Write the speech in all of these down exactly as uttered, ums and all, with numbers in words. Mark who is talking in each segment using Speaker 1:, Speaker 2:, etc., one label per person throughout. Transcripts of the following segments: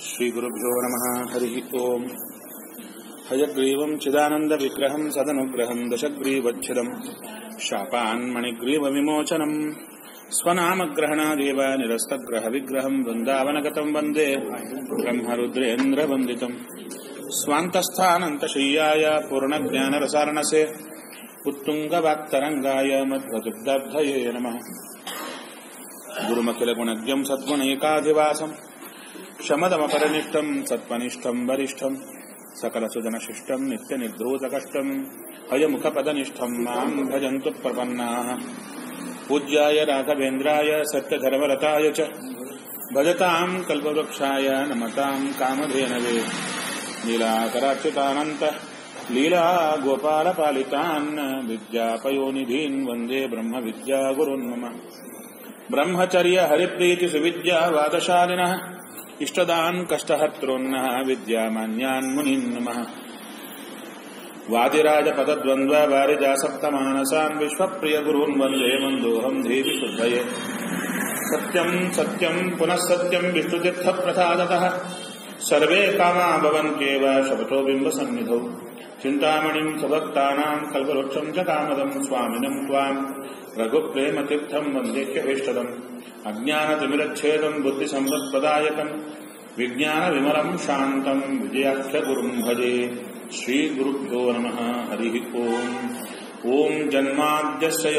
Speaker 1: श्रीगुरुभ्यो नमः। हरिः ओम्। हयग्रीवं चिदानन्दविग्रहं सदनुग्रहं दशग्रीवच्छिदं शापान्मणिग्रीवविमोचनं स्वनामग्रहणादेव निरस्तग्रहविग्रहं वृन्दावनगतं वन्दे ब्रह्मरुद्रेन्द्रवन्दितं स्वान्तस्थानन्तशय्याय पूर्णज्ञानरसारणसे उत्तुङ्गवाक्तरङ्गाय मध्वदुग्धब्धये नमः। गुरुमखिलगुणज्ञं सद्गुणैकाधिवासं शमदमपरनिष्ठं सत्त्वनिष्ठं वरिष्ठं सकलसुजनशिष्टं नित्यनिर्धूतकष्टं हयमुखपदनिष्ठं मां भजन्तु प्रपन्नाः। पूज्याय राघवेन्द्राय सत्यधर्मरताय च भजतां कल्पवृक्षाय नमतां कामधेनवे। नीलाकराच्युतानन्त लीला गोपालपालितान् विद्यापयोनिधीन् वन्दे ब्रह्मविद्यागुरुन् मम। ब्रह्मचर्य हरिप्रीति सुविद्या वादशालिनः इष्टदान् कष्टहर्तॄन्नः विद्यामान्यान् मुनीन् नमः। वादिराजपदद्वन्द्व वारिजासप्तमानसान् विश्वप्रियगुरून् वन्दे मन्दोऽहं देवि शुद्धये। सत्यं सत्यं पुनः सत्यं विष्णुतीर्थप्रसादतः सर्वे कामा भवन्त्येव शपथो बिम्बसन्निधौ। चिन्तामणिं सभक्तानां कल्पवृक्षं च कामदं स्वामिनं त्वां रघुप्रेमतीर्थं वन्देह्यभीष्टदम्। अज्ञानतिमिरच्छेदं बुद्धिसम्पत्प्रदायकं विज्ञानविमलं शान्तं विजयाख्यगुरुं भजे। श्रीगुरुभ्यो नमः। हरिः ओम्। ॐ जन्माद्यस्य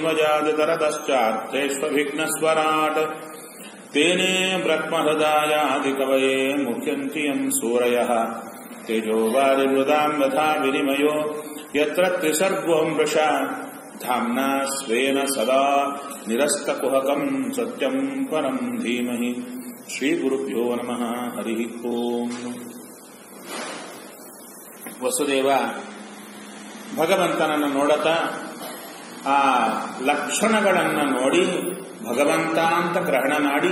Speaker 1: यतोऽन्वयादितरतश्चार्थेष्वभिघ्नस्वराट् तेने ब्रह्महृदायादिकवये मुह्यन्ति यं सूरयः। तेजोवारिमृदां यथा विनिमयो यत्र त्रिसर्गो मृषा धाम्ना स्वेन सदा निरस्तकुहकं सत्यं परं धीमहि। श्रीगुरुभ्यो नमः। हरिः ओम्। ವಸುದೇವ ಭಗವಂತನನ್ನು ನೋಡುತ್ತಾ ಆ ಲಕ್ಷಣಗಳನ್ನು ನೋಡಿ ಭಗವಂತ ಅಂತ ಗ್ರಹಣ ಮಾಡಿ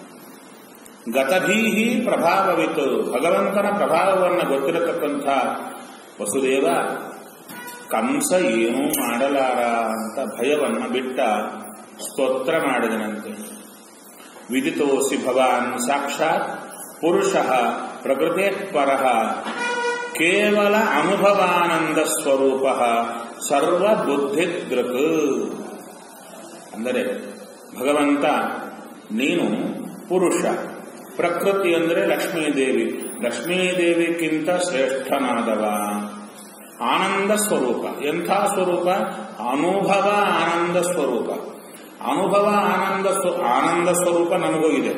Speaker 1: ಗತಭೀಹಿ ಪ್ರಭಾವವಿತ್ತು ಭಗವಂತನ ಪ್ರಭಾವವನ್ನು ಗೊತ್ತಿರತಕ್ಕಂಥ ವಸುದೇವ ಕಂಸ ಏನೂ ಮಾಡಲಾರ ಅಂತ ಭಯವನ್ನು ಬಿಟ್ಟ ಸ್ತೋತ್ರ ಮಾಡಿದನಂತೆ. ವಿದಿತೋಸಿ ಭವಾನ್ ಸಾಕ್ಷಾತ್ ಪುರುಷಃ ಪ್ರಕೃತೇತ್ಪರಃ ಕೇವಲ ಅನುಭವಾನಂದ ಸ್ವರೂಪ ಸರ್ವಬುದ್ಧಿದೃಕ್. ಅಂದರೆ ಭಗವಂತ ನೀನು ಪುರುಷ, ಪ್ರಕೃತಿ ಅಂದರೆ ಲಕ್ಷ್ಮೀದೇವಿ, ಲಕ್ಷ್ಮೀದೇವಿಗಿಂತ ಶ್ರೇಷ್ಠನಾದವ. ಆನಂದ ಸ್ವರೂಪ, ಎಂಥ ಸ್ವರೂಪ? ಅನುಭವ ಆನಂದ ಸ್ವರೂಪ. ಅನುಭವ ಆನಂದ ಆನಂದ ಸ್ವರೂಪ ನಮಗೂ ಇದೆ,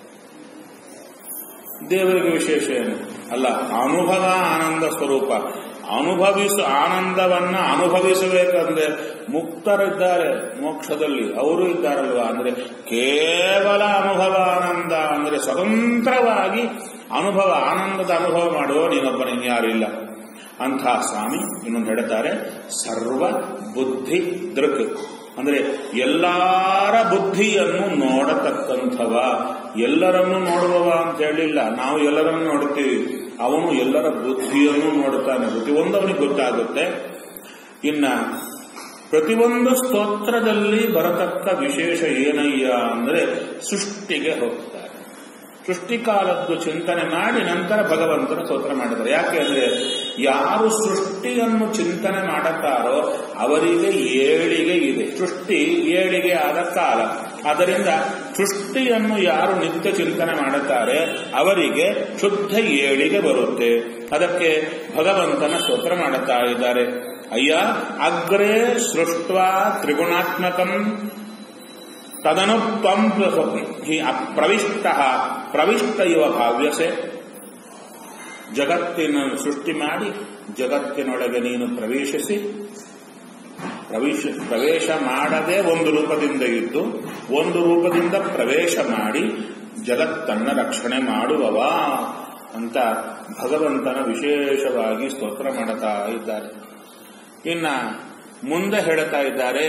Speaker 1: ದೇವರಿಗೆ ವಿಶೇಷ ಏನು ಅಲ್ಲ. ಅನುಭವ ಆನಂದ ಸ್ವರೂಪ. ಅನುಭವಿಸ ಆನಂದವನ್ನ ಅನುಭವಿಸಬೇಕಂದ್ರೆ ಮುಕ್ತರಿದ್ದಾರೆ ಮೋಕ್ಷದಲ್ಲಿ, ಅವರು ಇದ್ದಾರಲ್ವಾ. ಅಂದ್ರೆ ಕೇವಲ ಅನುಭವ ಆನಂದ ಅಂದ್ರೆ ಸ್ವತಂತ್ರವಾಗಿ ಅನುಭವ ಆನಂದದ ಅನುಭವ ಮಾಡುವ ನೀನೊಬ್ಬನಿಗೆ ಯಾರಿಲ್ಲ. ಅಂಥ ಸ್ವಾಮಿ ಇನ್ನೊಂದು ಹೇಳ್ತಾರೆ, ಸರ್ವ ಬುದ್ಧಿ ದೃಕ್ ಅಂದ್ರೆ ಎಲ್ಲರ ಬುದ್ಧಿಯನ್ನು ನೋಡತಕ್ಕಂಥವ. ಎಲ್ಲರನ್ನು ನೋಡುವವ ಅಂತ ಹೇಳಿಲ್ಲ, ನಾವು ಎಲ್ಲರನ್ನು ನೋಡುತ್ತೀವಿ, ಅವನು ಎಲ್ಲರ ಬುದ್ಧಿಯನ್ನು ನೋಡುತ್ತಾನೆ. ಪ್ರತಿಯೊಂದು ಅವನಿಗೆ ಗೊತ್ತಾಗುತ್ತೆ. ಇನ್ನ ಪ್ರತಿಯೊಂದು ಸ್ತೋತ್ರದಲ್ಲಿ ಬರತಕ್ಕ ವಿಶೇಷ ಏನಯ್ಯ ಅಂದ್ರೆ ಸೃಷ್ಟಿಗೆ ಹೋಗ್ತಾರೆ. ಸೃಷ್ಟಿಕಾಲದ್ದು ಚಿಂತನೆ ಮಾಡಿ ನಂತರ ಭಗವಂತನ ಸ್ತೋತ್ರ ಮಾಡಿದ್ದಾರೆ. ಯಾಕೆ ಅಂದ್ರೆ ಯಾರು ಸೃಷ್ಟಿಯನ್ನು ಚಿಂತನೆ ಮಾಡುತ್ತಾರೋ ಅವರಿಗೆ ಏಳಿಗೆ ಇದೆ. ಸೃಷ್ಟಿ ಏಳಿಗೆ ಆದ ಕಾಲ. ಆದ್ದರಿಂದ ಸೃಷ್ಟಿಯನ್ನು ಯಾರು ನಿತ್ಯ ಚಿಂತನೆ ಮಾಡುತ್ತಾರೆ ಅವರಿಗೆ ಶುದ್ಧ ಏಳಿಗೆ ಬರುತ್ತೆ. ಅದಕ್ಕೆ ಭಗವಂತನ ಸ್ತೋತ್ರ ಮಾಡುತ್ತಾ ಇದ್ದಾರೆ. ಅಯ್ಯ ಅಗ್ರೇ ಸೃಷ್ಟ್ವಾ ತ್ರಿಗುಣಾತ್ಮಕಂ ತದನು ತ್ವಂ ಪ್ರವಿಷ್ಟ ಪ್ರವಿಷ್ಟ ಇವ ಭಾವ್ಯಸೆ. ಜಗತ್ತಿನ ಸೃಷ್ಟಿ ಮಾಡಿ ಜಗತ್ತಿನೊಳಗೆ ನೀನು ಪ್ರವೇಶಿಸಿ, ಪ್ರವೇಶ ಪ್ರವೇಶ ಮಾಡದೆ ಒಂದು ರೂಪದಿಂದ ಇದ್ದು ಒಂದು ರೂಪದಿಂದ ಪ್ರವೇಶ ಮಾಡಿ ಜಗತ್ತನ್ನ ರಕ್ಷಣೆ ಮಾಡುವವ ಅಂತ ಭಗವಂತನ ವಿಶೇಷವಾಗಿ ಸ್ತೋತ್ರ ಮಾಡುತ್ತಾ ಇದ್ದಾರೆ. ಇನ್ನ ಮುಂದೆ ಹೇಳ್ತಾ ಇದ್ದಾರೆ,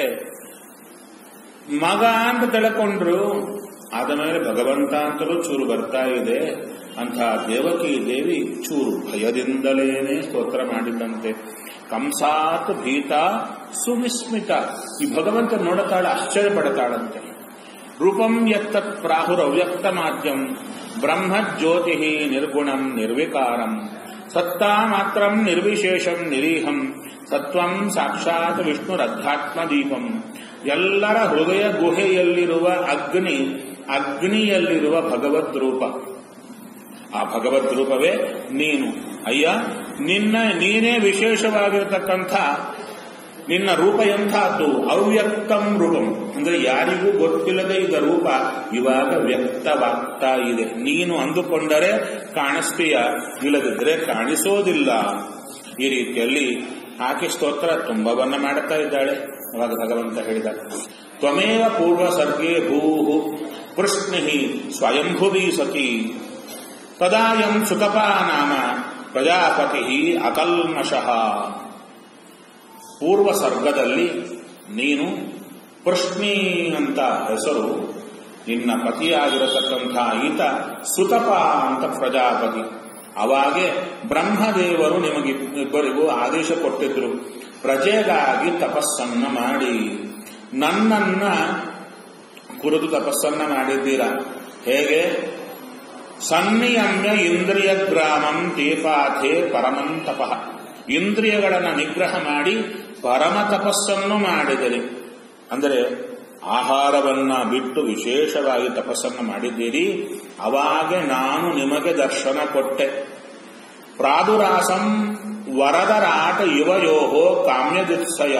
Speaker 1: ಮಗ ಅಂತ ತಿಳ್ಕೊಂಡ್ರು ಆದ ಮೇಲೆ ಭಗವಂತ ಅಂತಲೂ ಚೂರು ಬರ್ತಾ ಇದೆ. ಅಂಥ ದೇವಕಿ ದೇವಿ ಚೂರು ಭಯದಿಂದಲೇನೆ ಸ್ತೋತ್ರ ಮಾಡಿದಂತೆ. ಕಂಸಾತ್ ಭೀತ ಸುವಿಸ್ಮಿತ. ಈ ಭಗವಂತ ನೋಡುತ್ತಾಳೆ, ಆಶ್ಚರ್ಯ ಪಡುತ್ತಾಳಂತೆ. ರೂಪಂ ಯತ್ತತ್ ಪ್ರಾಹುರವ್ಯಕ್ತ ಮಾಧ್ಯಂ ಬ್ರಹ್ಮಜ್ಯೋತಿ ನಿರ್ಗುಣಂ ನಿರ್ವಿಕಾರಂ ಸತ್ತಾ ಮಾತ್ರಂ ನಿರ್ವಿಶೇಷಂ ನಿರೀಹಂ ಸತ್ವಂ ಸಾಕ್ಷಾತ್ ವಿಷ್ಣುರಧ್ಯಾತ್ಮದೀಪಂ. ಎಲ್ಲರ ಹೃದಯ ಗುಹೆಯಲ್ಲಿರುವ ಅಗ್ನಿ, ಅಗ್ನಿಯಲ್ಲಿರುವ ಭಗವದ್ ರೂಪ. ಆ ಭಗವದ್ ರೂಪವೇ ನೀನು. ಅಯ್ಯ, ನಿನ್ನ ನೀನೇ ವಿಶೇಷವಾಗಿರತಕ್ಕಂಥ ನಿನ್ನ ರೂಪ ಎಂಥದ್ದು? ಅವ್ಯಕ್ತಂ ರೂಪಂ, ಅಂದ್ರೆ ಯಾರಿಗೂ ಗೊತ್ತಿಲ್ಲದೆ ಇದ್ದ ರೂಪ ಇವಾಗ ವ್ಯಕ್ತವಾಗ್ತಾ ಇದೆ. ನೀನು ಅಂದುಕೊಂಡರೆ ಕಾಣಿಸ್ತೀಯ, ಇಲ್ಲದಿದ್ರೆ ಕಾಣಿಸೋದಿಲ್ಲ. ಈ ರೀತಿಯಲ್ಲಿ ಆಕೆ ಸ್ತೋತ್ರ ತುಂಬವನ್ನ ಮಾಡುತ್ತಾ ಇದ್ದಾಳೆ. ಅವಾಗ ಭಗವಂತ ಹೇಳಿದ, ತ್ವಮೇವ ಪೂರ್ವ ಸರ್ಗೇ ಭೂಹು ಕೃಷ್ಣಿ ಸ್ವಯಂಭುವಿ ಸತಿ ತದಾಯಂ ಸುತಪಾ ನಾಮ ಪ್ರಜಾಪತಿ ಅಕಲ್ಮಷಃ. ಪೂರ್ವ ಸರ್ಗದಲ್ಲಿ ನೀನು ಕೃಷ್ಣಿ ಅಂತ ಹೆಸರು, ನಿನ್ನ ಪತಿಯಾಗಿರತಕ್ಕಂಥ ಈತ ಸುತಪ ಅಂತ ಪ್ರಜಾಪತಿ. ಅವಾಗೆ ಬ್ರಹ್ಮದೇವರು ನಿಮಗಿಬ್ಬರಿಗೂ ಆದೇಶ ಕೊಟ್ಟಿದ್ರು, ಪ್ರಜೆಗಾಗಿ ತಪಸ್ಸನ್ನ ಮಾಡಿ. ನನ್ನನ್ನ ಕುರಿತು ತಪಸ್ಸನ್ನ ಮಾಡಿದ್ದೀರಾ. ಹೇಗೆ? ಸನ್ನಿಯಮ್ಯ ಇಂದ್ರಿಯ ಗ್ರಾಮಂ ತೇಪಾಥೆ ಪರಮಂ ತಪಃ. ಇಂದ್ರಿಯಗಳನ್ನು ನಿಗ್ರಹ ಮಾಡಿ ಪರಮ ತಪಸ್ಸನ್ನು ಮಾಡಿದರೆ, ಅಂದರೆ ಆಹಾರವನ್ನ ಬಿಟ್ಟು ವಿಶೇಷವಾಗಿ ತಪಸ್ಸನ್ನು ಮಾಡಿದ್ದೀರಿ. ಅವಾಗ ನಾನು ನಿಮಗೆ ದರ್ಶನ ಕೊಟ್ಟೆ. ಪ್ರಾದುರಾಸಂ ವರದರಾಟ ಯುವಯೋಹೋ ಕಾಮ್ಯದಿತ್ಸಯ.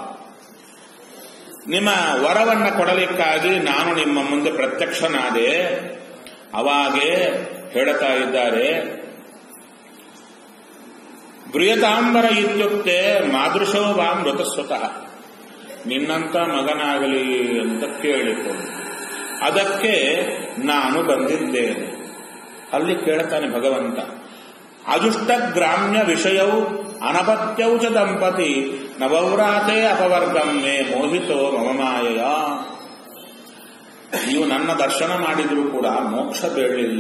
Speaker 1: ನಿಮ್ಮ ವರವನ್ನ ಕೊಡಲಿಕ್ಕಾಗಿ ನಾನು ನಿಮ್ಮ ಮುಂದೆ ಪ್ರತ್ಯಕ್ಷನಾದೆ. ಅವಾಗೇ ಹೇಳುತ್ತಾ ಇದ್ದಾರೆ, ಗೃಹತಾಂಬರ ಇತ್ಯುಕ್ತೆ ಮಾದೃಶೋ ವಾ ಮೃತಸ್ವತಃ. ನಿನ್ನಂತ ಮಗನಾಗಲಿ ಅಂತ ಕೇಳಿಕೊಂಡು ಅದಕ್ಕೆ ನಾನು ಬಂದಿದ್ದೇನೆ. ಅಲ್ಲಿ ಕೇಳ್ತಾನೆ ಭಗವಂತ, ಅಜುಷ್ಟ ಗ್ರಾಮ್ಯ ವಿಷಯವು ಅನಪತ್ಯೌ ಚ ದಂಪತಿ ನವವ್ರಾತೆ ಅಪವರ್ಗಂ ಮೇ ಮೋಹಿತೋ ಮಮ ಮಾಯೆಯ. ನೀವು ನನ್ನ ದರ್ಶನ ಮಾಡಿದ್ರು ಕೂಡ ಮೋಕ್ಷ ಬೇಡಲಿಲ್ಲ,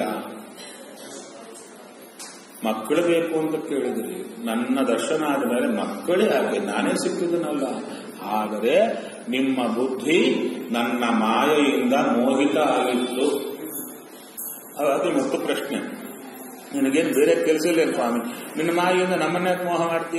Speaker 1: ಮಕ್ಕಳು ಬೇಕು ಅಂತ ಕೇಳಿದ್ರಿ. ನನ್ನ ದರ್ಶನ ಆದ ಮೇಲೆ ಮಕ್ಕಳೇ ಆಗಿ ನಾನೇ ಸಿಕ್ಕಿದನಲ್ಲ. ಆದರೆ ನಿಮ್ಮ ಬುದ್ಧಿ ನನ್ನ ಮಾಯೆಯಿಂದ ಮೋಹಿತ ಆಗಿತ್ತು. ಅದು ಮುಖ್ಯ ಪ್ರಶ್ನೆ. ನಿನಗೇನು ಬೇರೆ ಕೆಲಸ ಇಲ್ಲ ಸ್ವಾಮಿ, ನಿನ್ನ ಮಾಯೆಯಿಂದ ನಮ್ಮನ್ನೇ ಮೋಹ ಮಾಡ್ತೀಯ?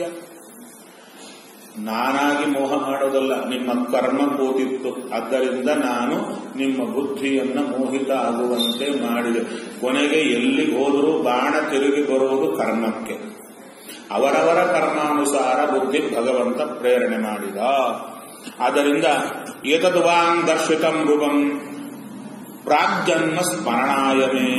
Speaker 1: ನಾನಾಗಿ ಮೋಹ ಮಾಡೋದಲ್ಲ, ನಿಮ್ಮ ಕರ್ಮ ಕೂದಿತ್ತು. ಆದ್ದರಿಂದ ನಾನು ನಿಮ್ಮ ಬುದ್ಧಿಯನ್ನ ಮೋಹಿತ ಆಗುವಂತೆ ಮಾಡಿದೆ. ಕೊನೆಗೆ ಎಲ್ಲಿ ಹೋದರೂ ಬಾಣ ತಿರುಗಿ ಬರುವುದು ಕರ್ಮಕ್ಕೆ. ಅವರವರ ಕರ್ಮಾನುಸಾರ ಬುದ್ಧಿ ಭಗವಂತ ಪ್ರೇರಣೆ ಮಾಡಿದ. ಆದ್ದರಿಂದ ಏತದ್ವಾನ್ ದರ್ಶಿತಂ ರೂಪಂ ಪ್ರಾಗ್ಜನ್ಮ ಸ್ಮರಣಾಯಮೇ.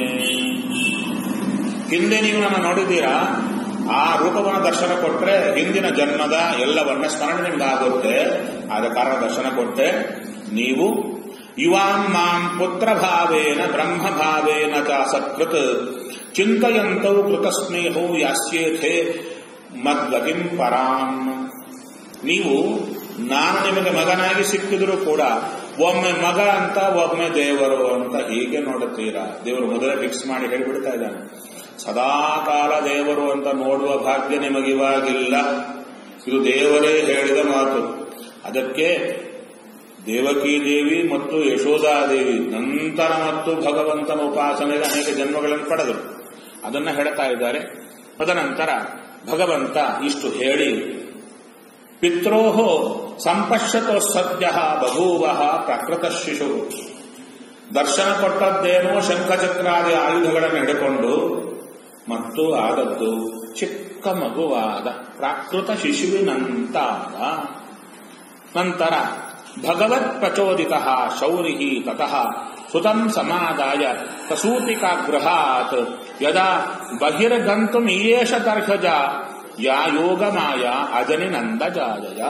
Speaker 1: ಹಿಂದೆ ನೀವು ನನ್ನ ನೋಡಿದ್ದೀರಾ, ಆ ರೂಪವನ್ನು ದರ್ಶನ ಕೊಟ್ಟರೆ ಹಿಂದಿನ ಜನ್ಮದ ಎಲ್ಲವನ್ನ ಸ್ಮರಣೆ ನಿಮಗಾಗುತ್ತೆ. ಆದ ಕಾರಣ ದರ್ಶನ ಕೊಟ್ಟೆ. ನೀವು ಯುವಾಂ ಮಾಂ ಪುತ್ರ ಭಾವೇನ ಬ್ರಹ್ಮ ಭಾವೇನ ಚ ಸತ್ಕೃತ್ ಚಿಂತಯಂತೌ ಕೃತಸ್ನೇಹೋ ಯಾಸ್ಯೇಥೆ ಮದ್ಗತಿಂ ಪರಾಂ. ನೀವು ನಾನು ನಿಮಗೆ ಮಗನಾಗಿ ಸಿಕ್ಕಿದ್ರು ಕೂಡ ಒಮ್ಮೆ ಮಗ ಅಂತ ಒಮ್ಮೆ ದೇವರು ಅಂತ ಹೀಗೆ ನೋಡುತ್ತೀರಾ. ದೇವರು ಮೊದಲೇ ಫಿಕ್ಸ್ ಮಾಡಿ ಹೇಳಿಬಿಡ್ತಾ ಇದ್ದಾನೆ, ಸದಾಕಾಲ ದೇವರು ಅಂತ ನೋಡುವ ಭಾಗ್ಯ ನಿಮಗಿವಾಗಿಲ್ಲ. ಇದು ದೇವರೇ ಹೇಳಿದ ಮಾತು. ಅದಕ್ಕೆ ದೇವಕೀ ದೇವಿ ಮತ್ತು ಯಶೋಧಾದೇವಿ ನಂತರ ಮತ್ತು ಭಗವಂತನ ಉಪಾಸನೆಗೆ ಅನೇಕ ಜನ್ಮಗಳನ್ನು ಪಡೆದರು. ಅದನ್ನ ಹೇಳ್ತಾ ಇದ್ದಾರೆ. ತದನಂತರ ಭಗವಂತ ಇಷ್ಟು ಹೇಳಿ, ಪಿತ್ರೋಹೋ ಸಂಪಶ್ಯತೋ ಸದ್ಯ ಬಭೂವ ಪ್ರಕೃತ ಶಿಶು. ದರ್ಶನ ಕೊಟ್ಟದ್ದೇನೋ ಶಂಖಚಕ್ರಾದಿ ಆಯುಧಗಳನ್ನು ಹಿಡಿಕೊಂಡು, ಮತ್ತು ಆದದ್ದು ಚಿಕ್ಕ ಮಗುವಾದ ಪ್ರಾಕೃತ ಶಿಶುವಿನಂತಾದ. ನಂತರ ಭಗವತ್ ಪ್ರಚೋದಿತ ಶೌರಿ ತತಃ ಸುತಂ ಸಮಾದಾಯ ಪ್ರಸೂತಿಕಾಗ್ರಹಾತ್ ಯದಾ ಬಹಿರ್ಗಂತುಂ ಈಯೇಷ ತರ್ಹಜ ಯಾ ಯೋಗ ಮಾಯ ಅಜನಿ ನಂದಜಾಜಯ.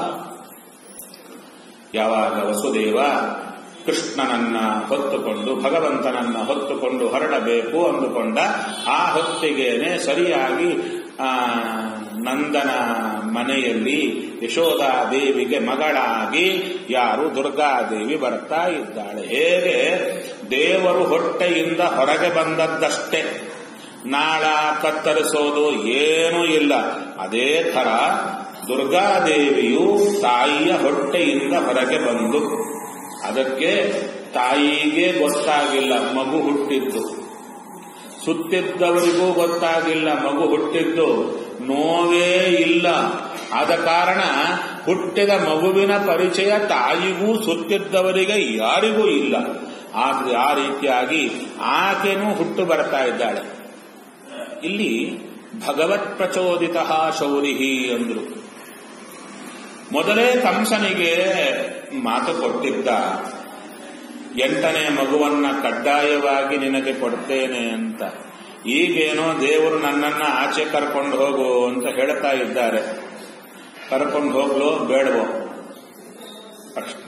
Speaker 1: ಯಾವಾಗ ವಸುದೇವ ಕೃಷ್ಣನನ್ನ ಹೊತ್ತುಕೊಂಡು ಭಗವಂತನನ್ನ ಹೊತ್ತುಕೊಂಡು ಹೊರಡಬೇಕು ಅಂದುಕೊಂಡ ಆ ಹೊತ್ತಿಗೇನೆ ಸರಿಯಾಗಿ ಆ ನಂದನ ಮನೆಯಲ್ಲಿ ಯಶೋಧಾದೇವಿಗೆ ಮಗಳಾಗಿ ಯಾರು ದುರ್ಗಾದೇವಿ ಬರ್ತಾ ಇದ್ದಾಳೆ. ಹೇಗೆ ದೇವರು ಹೊಟ್ಟೆಯಿಂದ ಹೊರಗೆ ಬಂದದ್ದಷ್ಟೇ, ನಾಳ ಕತ್ತರಿಸೋದು ಏನೂ ಇಲ್ಲ. ಅದೇ ಥರ ದುರ್ಗಾದೇವಿಯು ತಾಯಿಯ ಹೊಟ್ಟೆಯಿಂದ ಹೊರಗೆ ಬಂದು, ಅದಕ್ಕೆ ತಾಯಿಗೆ ಗೊತ್ತಾಗಿಲ್ಲ ಮಗು ಹುಟ್ಟಿದ್ದು. ಸುತ್ತಿದ್ದವರಿಗೂ ಗೊತ್ತಾಗಿಲ್ಲ ಮಗು ಹುಟ್ಟಿದ್ದು, ನೋವೇ ಇಲ್ಲ. ಆದ ಕಾರಣ ಹುಟ್ಟಿದ ಮಗುವಿನ ಪರಿಚಯ ತಾಯಿಗೂ ಸುತ್ತಿದ್ದವರಿಗೆ ಯಾರಿಗೂ ಇಲ್ಲ. ಆದ್ರೆ ಆ ರೀತಿಯಾಗಿ ಆಕೆನೂ ಹುಟ್ಟು ಬರ್ತಾ ಇದ್ದಾಳೆ. ಇಲ್ಲಿ ಭಗವತ್ ಪ್ರಚೋದಿತ ಶೌರಿಹಿ ಅಂದ್ರು. ಮೊದಲೇ ಕಂಸನಿಗೆ ಮಾತು ಕೊಟ್ಟಿದ್ದ, ಎಂಟನೇ ಮಗುವನ್ನ ಕಡ್ಡಾಯವಾಗಿ ನಿನಗೆ ಕೊಡ್ತೇನೆ ಅಂತ. ಈಗೇನೋ ದೇವರು ನನ್ನನ್ನ ಆಚೆ ಕರ್ಕೊಂಡು ಹೋಗು ಅಂತ ಹೇಳ್ತಾ ಇದ್ದಾರೆ. ಕರ್ಕೊಂಡು ಹೋಗ್ಲೋ ಬೇಡವೋ ಪ್ರಶ್ನೆ.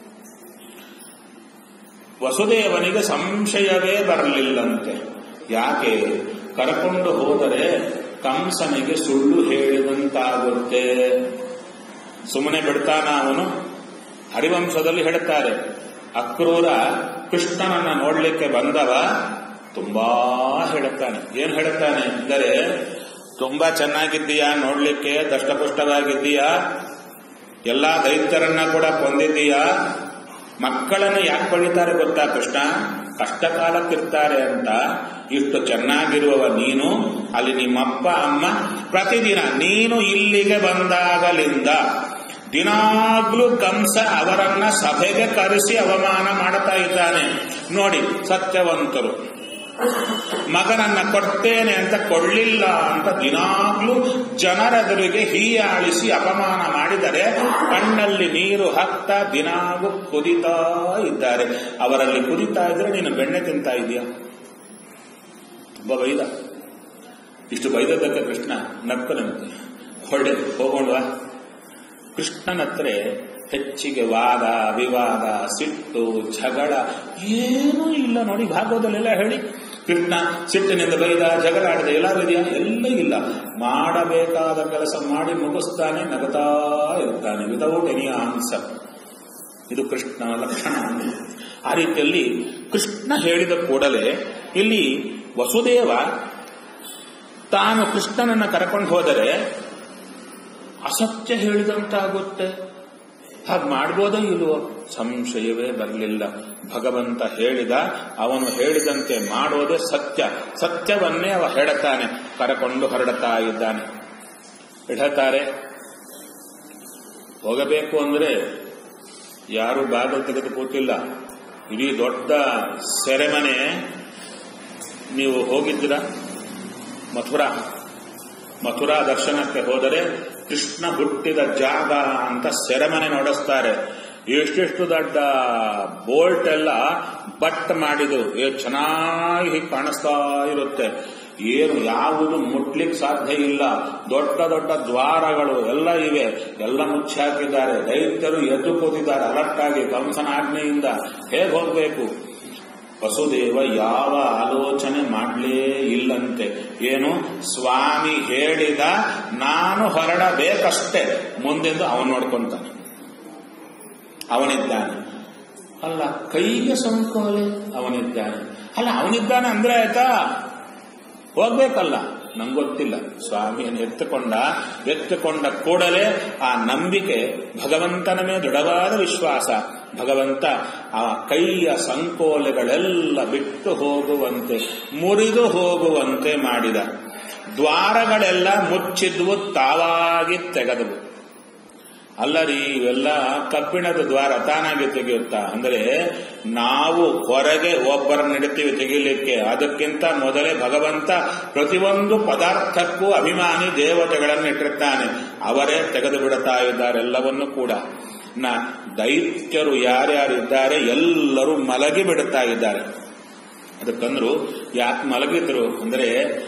Speaker 1: ವಸುದೇವನಿಗೆ ಸಂಶಯವೇ ಬರಲಿಲ್ಲಂತೆ. ಯಾಕೆ? ಕರ್ಕೊಂಡು ಹೋದರೆ ಕಂಸನಿಗೆ ಸುಳ್ಳು ಹೇಳಿದಂತಾಗುತ್ತೆ. ಸುಮ್ಮನೆ ಬಿಡ್ತಾನ ಅವನು? ಹರಿವಂಶದಲ್ಲಿ ಹೇಳ್ತಾರೆ, ಅಕ್ರೂರ ಕೃಷ್ಣನನ್ನ ನೋಡ್ಲಿಕ್ಕೆ ಬಂದವ ತುಂಬಾ ಹೇಳುತ್ತಾನೆ. ಏನ್ ಹೇಳುತ್ತಾನೆ ಅಂದರೆ, ತುಂಬಾ ಚೆನ್ನಾಗಿದ್ದೀಯಾ ನೋಡ್ಲಿಕ್ಕೆ, ದಷ್ಟಪುಷ್ಟವಾಗಿದ್ದೀಯಾ, ಎಲ್ಲಾ ದೈತ್ಯರನ್ನ ಕೂಡ ಕೊಂದಿದ್ದೀಯಾ, ಮಕ್ಕಳನ್ನು ಯಾಕೆ ಪಡಿತಾರೆ ಗೊತ್ತಾ ಕೃಷ್ಣ? ಕಷ್ಟ ಕಾಲಕ್ಕಿರ್ತಾರೆ ಅಂತ. ಇಷ್ಟು ಚೆನ್ನಾಗಿರುವವ ನೀನು, ಅಲ್ಲಿ ನಿಮ್ಮಪ್ಪ ಅಮ್ಮ ಪ್ರತಿದಿನ ನೀನು ಇಲ್ಲಿಗೆ ಬಂದಾಗಲಿಂದ ದಿನಾಗ್ಲೂ ಕಂಸ ಅವರನ್ನ ಸಭೆಗೆ ಕರೆಸಿ ಅವಮಾನ ಮಾಡುತ್ತಾ ಇದ್ದಾನೆ. ನೋಡಿ, ಸತ್ಯವಂತರು ಮಗನನ್ನ ಕೊಡ್ತೇನೆ ಅಂತ ಕೊಳ್ಳಿಲ್ಲ ಅಂತ ದಿನಾಗ್ಲೂ ಜನರೆದುರಿಗೆ ಹೀಯಾಳಿಸಿ ಅಪಮಾನ ಮಾಡಿದರೆ ಕಣ್ಣಲ್ಲಿ ನೀರು ಹತ್ತ ದಿನಾಗೂ ಕುದಿತಾ ಇದ್ದಾರೆ. ಅವರಲ್ಲಿ ಕುದಿತಾ ಇದ್ರೆ ನೀನು ಬೆಣ್ಣೆ ತಿಂತಾ ಇದೀಯ? ಒಬ್ಬ ಬೈದ. ಇಷ್ಟು ಬೈದದ್ದಕ್ಕೆ ಕೃಷ್ಣ ನಕ್ಕನಂತೆ, ಹೊಡೆ ಹೋಗೋಣವಾ? ಕೃಷ್ಣನತ್ರ ಹೆಚ್ಚಿಗೆ ವಾದ ವಿವಾದ ಸಿಟ್ಟು ಜಗಳ ಏನೂ ಇಲ್ಲ. ನೋಡಿ, ಭಾಗವತದಲ್ಲೆಲ್ಲ ಹೇಳಿ, ಕೃಷ್ಣ ಸಿಟ್ಟಿನಿಂದ ಬೈದ, ಜಗಳ ಆಡಿದ ಎಲ್ಲಾರಿದೆಯಾ? ಎಲ್ಲ ಇಲ್ಲ. ಮಾಡಬೇಕಾದ ಕೆಲಸ ಮಾಡಿ ಮುಗಿಸ್ತಾನೆ, ನಗತಾ ಇರ್ತಾನೆ, ವಿತೌಟ್ ಎನಿ ಆನ್ಸರ್. ಇದು ಕೃಷ್ಣನ ಲಕ್ಷಣ. ಆ ರೀತಿಯಲ್ಲಿ ಕೃಷ್ಣ ಹೇಳಿದ ಕೂಡಲೇ ಇಲ್ಲಿ ವಸುದೇವ ತಾನು ಕೃಷ್ಣನನ್ನ ಕರ್ಕೊಂಡು ಹೋದರೆ ಅಸತ್ಯ ಹೇಳಿದಂತಾಗುತ್ತೆ. ಹಾಗೆ ಮಾಡ್ಬೋದೋ ಇಲ್ವೋ? ಸಂಶಯವೇ ಬರಲಿಲ್ಲ. ಭಗವಂತ ಹೇಳಿದ, ಅವನು ಹೇಳಿದಂತೆ ಮಾಡೋದೇ ಸತ್ಯ. ಸತ್ಯವನ್ನೇ ಅವ ಹೇಳುತ್ತಾನೆ, ಕರಕೊಂಡು ಹೊರಡುತ್ತಾ ಇದ್ದಾನೆ. ಇಡತಾರೆ. ಹೋಗಬೇಕು ಅಂದ್ರೆ ಯಾರು ಬಾಗಿಲು ತೆಗೆದು ಕೂತಿಲ್ಲ. ಇಡೀ ದೊಡ್ಡ ಸೆರೆಮನೆ. ನೀವು ಹೋಗಿದ್ದೀರಾ ಮಥುರಾ? ಮಥುರಾ ದರ್ಶನಕ್ಕೆ ಹೋದರೆ ಕೃಷ್ಣ ಹುಟ್ಟಿದ ಜಾಗ ಅಂತ ಸೆರೆಮನೆ ನೋಡಿಸ್ತಾರೆ. ಎಷ್ಟೆಷ್ಟು ದೊಡ್ಡ ಬೋಲ್ಟ್ ಎಲ್ಲ ಬಟ್ ಮಾಡಿದ್ರು, ಚೆನ್ನಾಗಿ ಕಾಣಿಸ್ತಾ ಇರುತ್ತೆ. ಏನು ಯಾವುದು ಮುಟ್ಲಿಕ್ಕೆ ಸಾಧ್ಯ ಇಲ್ಲ. ದೊಡ್ಡ ದೊಡ್ಡ ದ್ವಾರಗಳು ಎಲ್ಲ ಇವೆ, ಎಲ್ಲ ಮುಚ್ಚಿ ಹಾಕಿದ್ದಾರೆ. ದೈತ್ಯರು ಎದ್ದು ಕೂತಿದ್ದಾರೆ ಅಲರ್ಟಾಗಿ ಕಂಸನ ಆಜ್ಞೆಯಿಂದ. ಹೇಗೆ ಹೋಗ್ಬೇಕು? ವಸುದೇವ ಯಾವ ಆಲೋಚನೆ ಮಾಡಲೇ ಇಲ್ಲಂತೆ. ಏನು? ಸ್ವಾಮಿ ಹೇಳಿದ, ನಾನು ಹೊರಡಬೇಕಷ್ಟೇ, ಮುಂದೆಂದು ಅವನು ನೋಡ್ಕೊಂತಾನೆ. ಅವನಿದ್ದಾನೆ. ಅಲ್ಲ, ಕೈಗೆ ಸಂಕೋಲೆ ಅವನಿದ್ದಾನೆ. ಅಲ್ಲ, ಅವನಿದ್ದಾನೆ ಅಂದ್ರೆ ಆಯ್ತಾ? ಹೋಗ್ಬೇಕಲ್ಲ? ನಂಗೊತ್ತಿಲ್ಲ. ಸ್ವಾಮಿಯನ್ನು ಎತ್ತುಕೊಂಡ ಎತ್ತುಕೊಂಡ ಕೂಡಲೇ ಆ ನಂಬಿಕೆ, ಭಗವಂತನ ಮೇಲೆ ದೃಢವಾದ ವಿಶ್ವಾಸ. ಭಗವಂತ ಆ ಕೈಯ ಸಂಕೋಲೆಗಳೆಲ್ಲ ಬಿಟ್ಟು ಹೋಗುವಂತೆ, ಮುರಿದು ಹೋಗುವಂತೆ ಮಾಡಿದ. ದ್ವಾರಗಳೆಲ್ಲ ಮುಚ್ಚಿದ್ವು, ತಾವಾಗಿ ತೆಗೆದವು. ಅಲ್ಲರಿ, ಇವೆಲ್ಲ ಕಬ್ಬಿಣದ ದ್ವಾರ ತಾನಾಗಿ ತೆಗೆಯುತ್ತಾ? ಅಂದರೆ ನಾವು ಹೊರಗೆ ಒಬ್ಬರನ್ನ ಇಡ್ತೀವಿ ತೆಗಿಲಿಕ್ಕೆ, ಅದಕ್ಕಿಂತ ಮೊದಲೇ ಭಗವಂತ ಪ್ರತಿಯೊಂದು ಪದಾರ್ಥಕ್ಕೂ ಅಭಿಮಾನಿ ದೇವತೆಗಳನ್ನು ಇಟ್ಟಿರ್ತಾನೆ. ಅವರೇ ತೆಗೆದು ಬಿಡುತ್ತಾ ಇದ್ದಾರೆ ಎಲ್ಲವನ್ನೂ ಕೂಡ. ನ ದೈತ್ಯರು ಯಾರ್ಯಾರಿದ್ದಾರೆ ಎಲ್ಲರೂ ಮಲಗಿ ಬಿಡುತ್ತಾ ಇದ್ದಾರೆ. ಅದಕ್ಕಂದ್ರು ಯಾಕೆ ಮಲಗಿದ್ರು ಅಂದರೆ,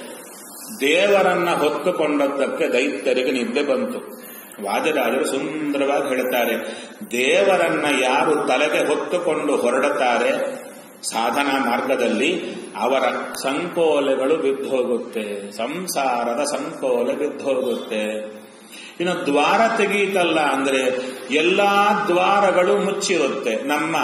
Speaker 1: ದೇವರನ್ನ ಹೊತ್ತುಕೊಂಡದ್ದಕ್ಕೆ ದೈತ್ಯರಿಗೆ ನಿದ್ದೆ ಬಂತು. ವಾದಿರಾಜರು ಸುಂದರವಾಗಿ ಹೇಳುತ್ತಾರೆ, ದೇವರನ್ನ ಯಾರು ತಲೆಗೆ ಹೊತ್ತುಕೊಂಡು ಹೊರಡುತ್ತಾರೆ ಸಾಧನಾ ಮಾರ್ಗದಲ್ಲಿ, ಅವರ ಸಂಕೋಲೆಗಳು ಬಿದ್ದು ಹೋಗುತ್ತೆ, ಸಂಸಾರದ ಸಂಕೋಲೆ ಬಿದ್ದು ಹೋಗುತ್ತೆ. ಇನ್ನು ದ್ವಾರ ತೆಗೀತಲ್ಲ ಅಂದ್ರೆ ಎಲ್ಲಾ ದ್ವಾರಗಳು ಮುಚ್ಚಿರುತ್ತೆ. ನಮ್ಮ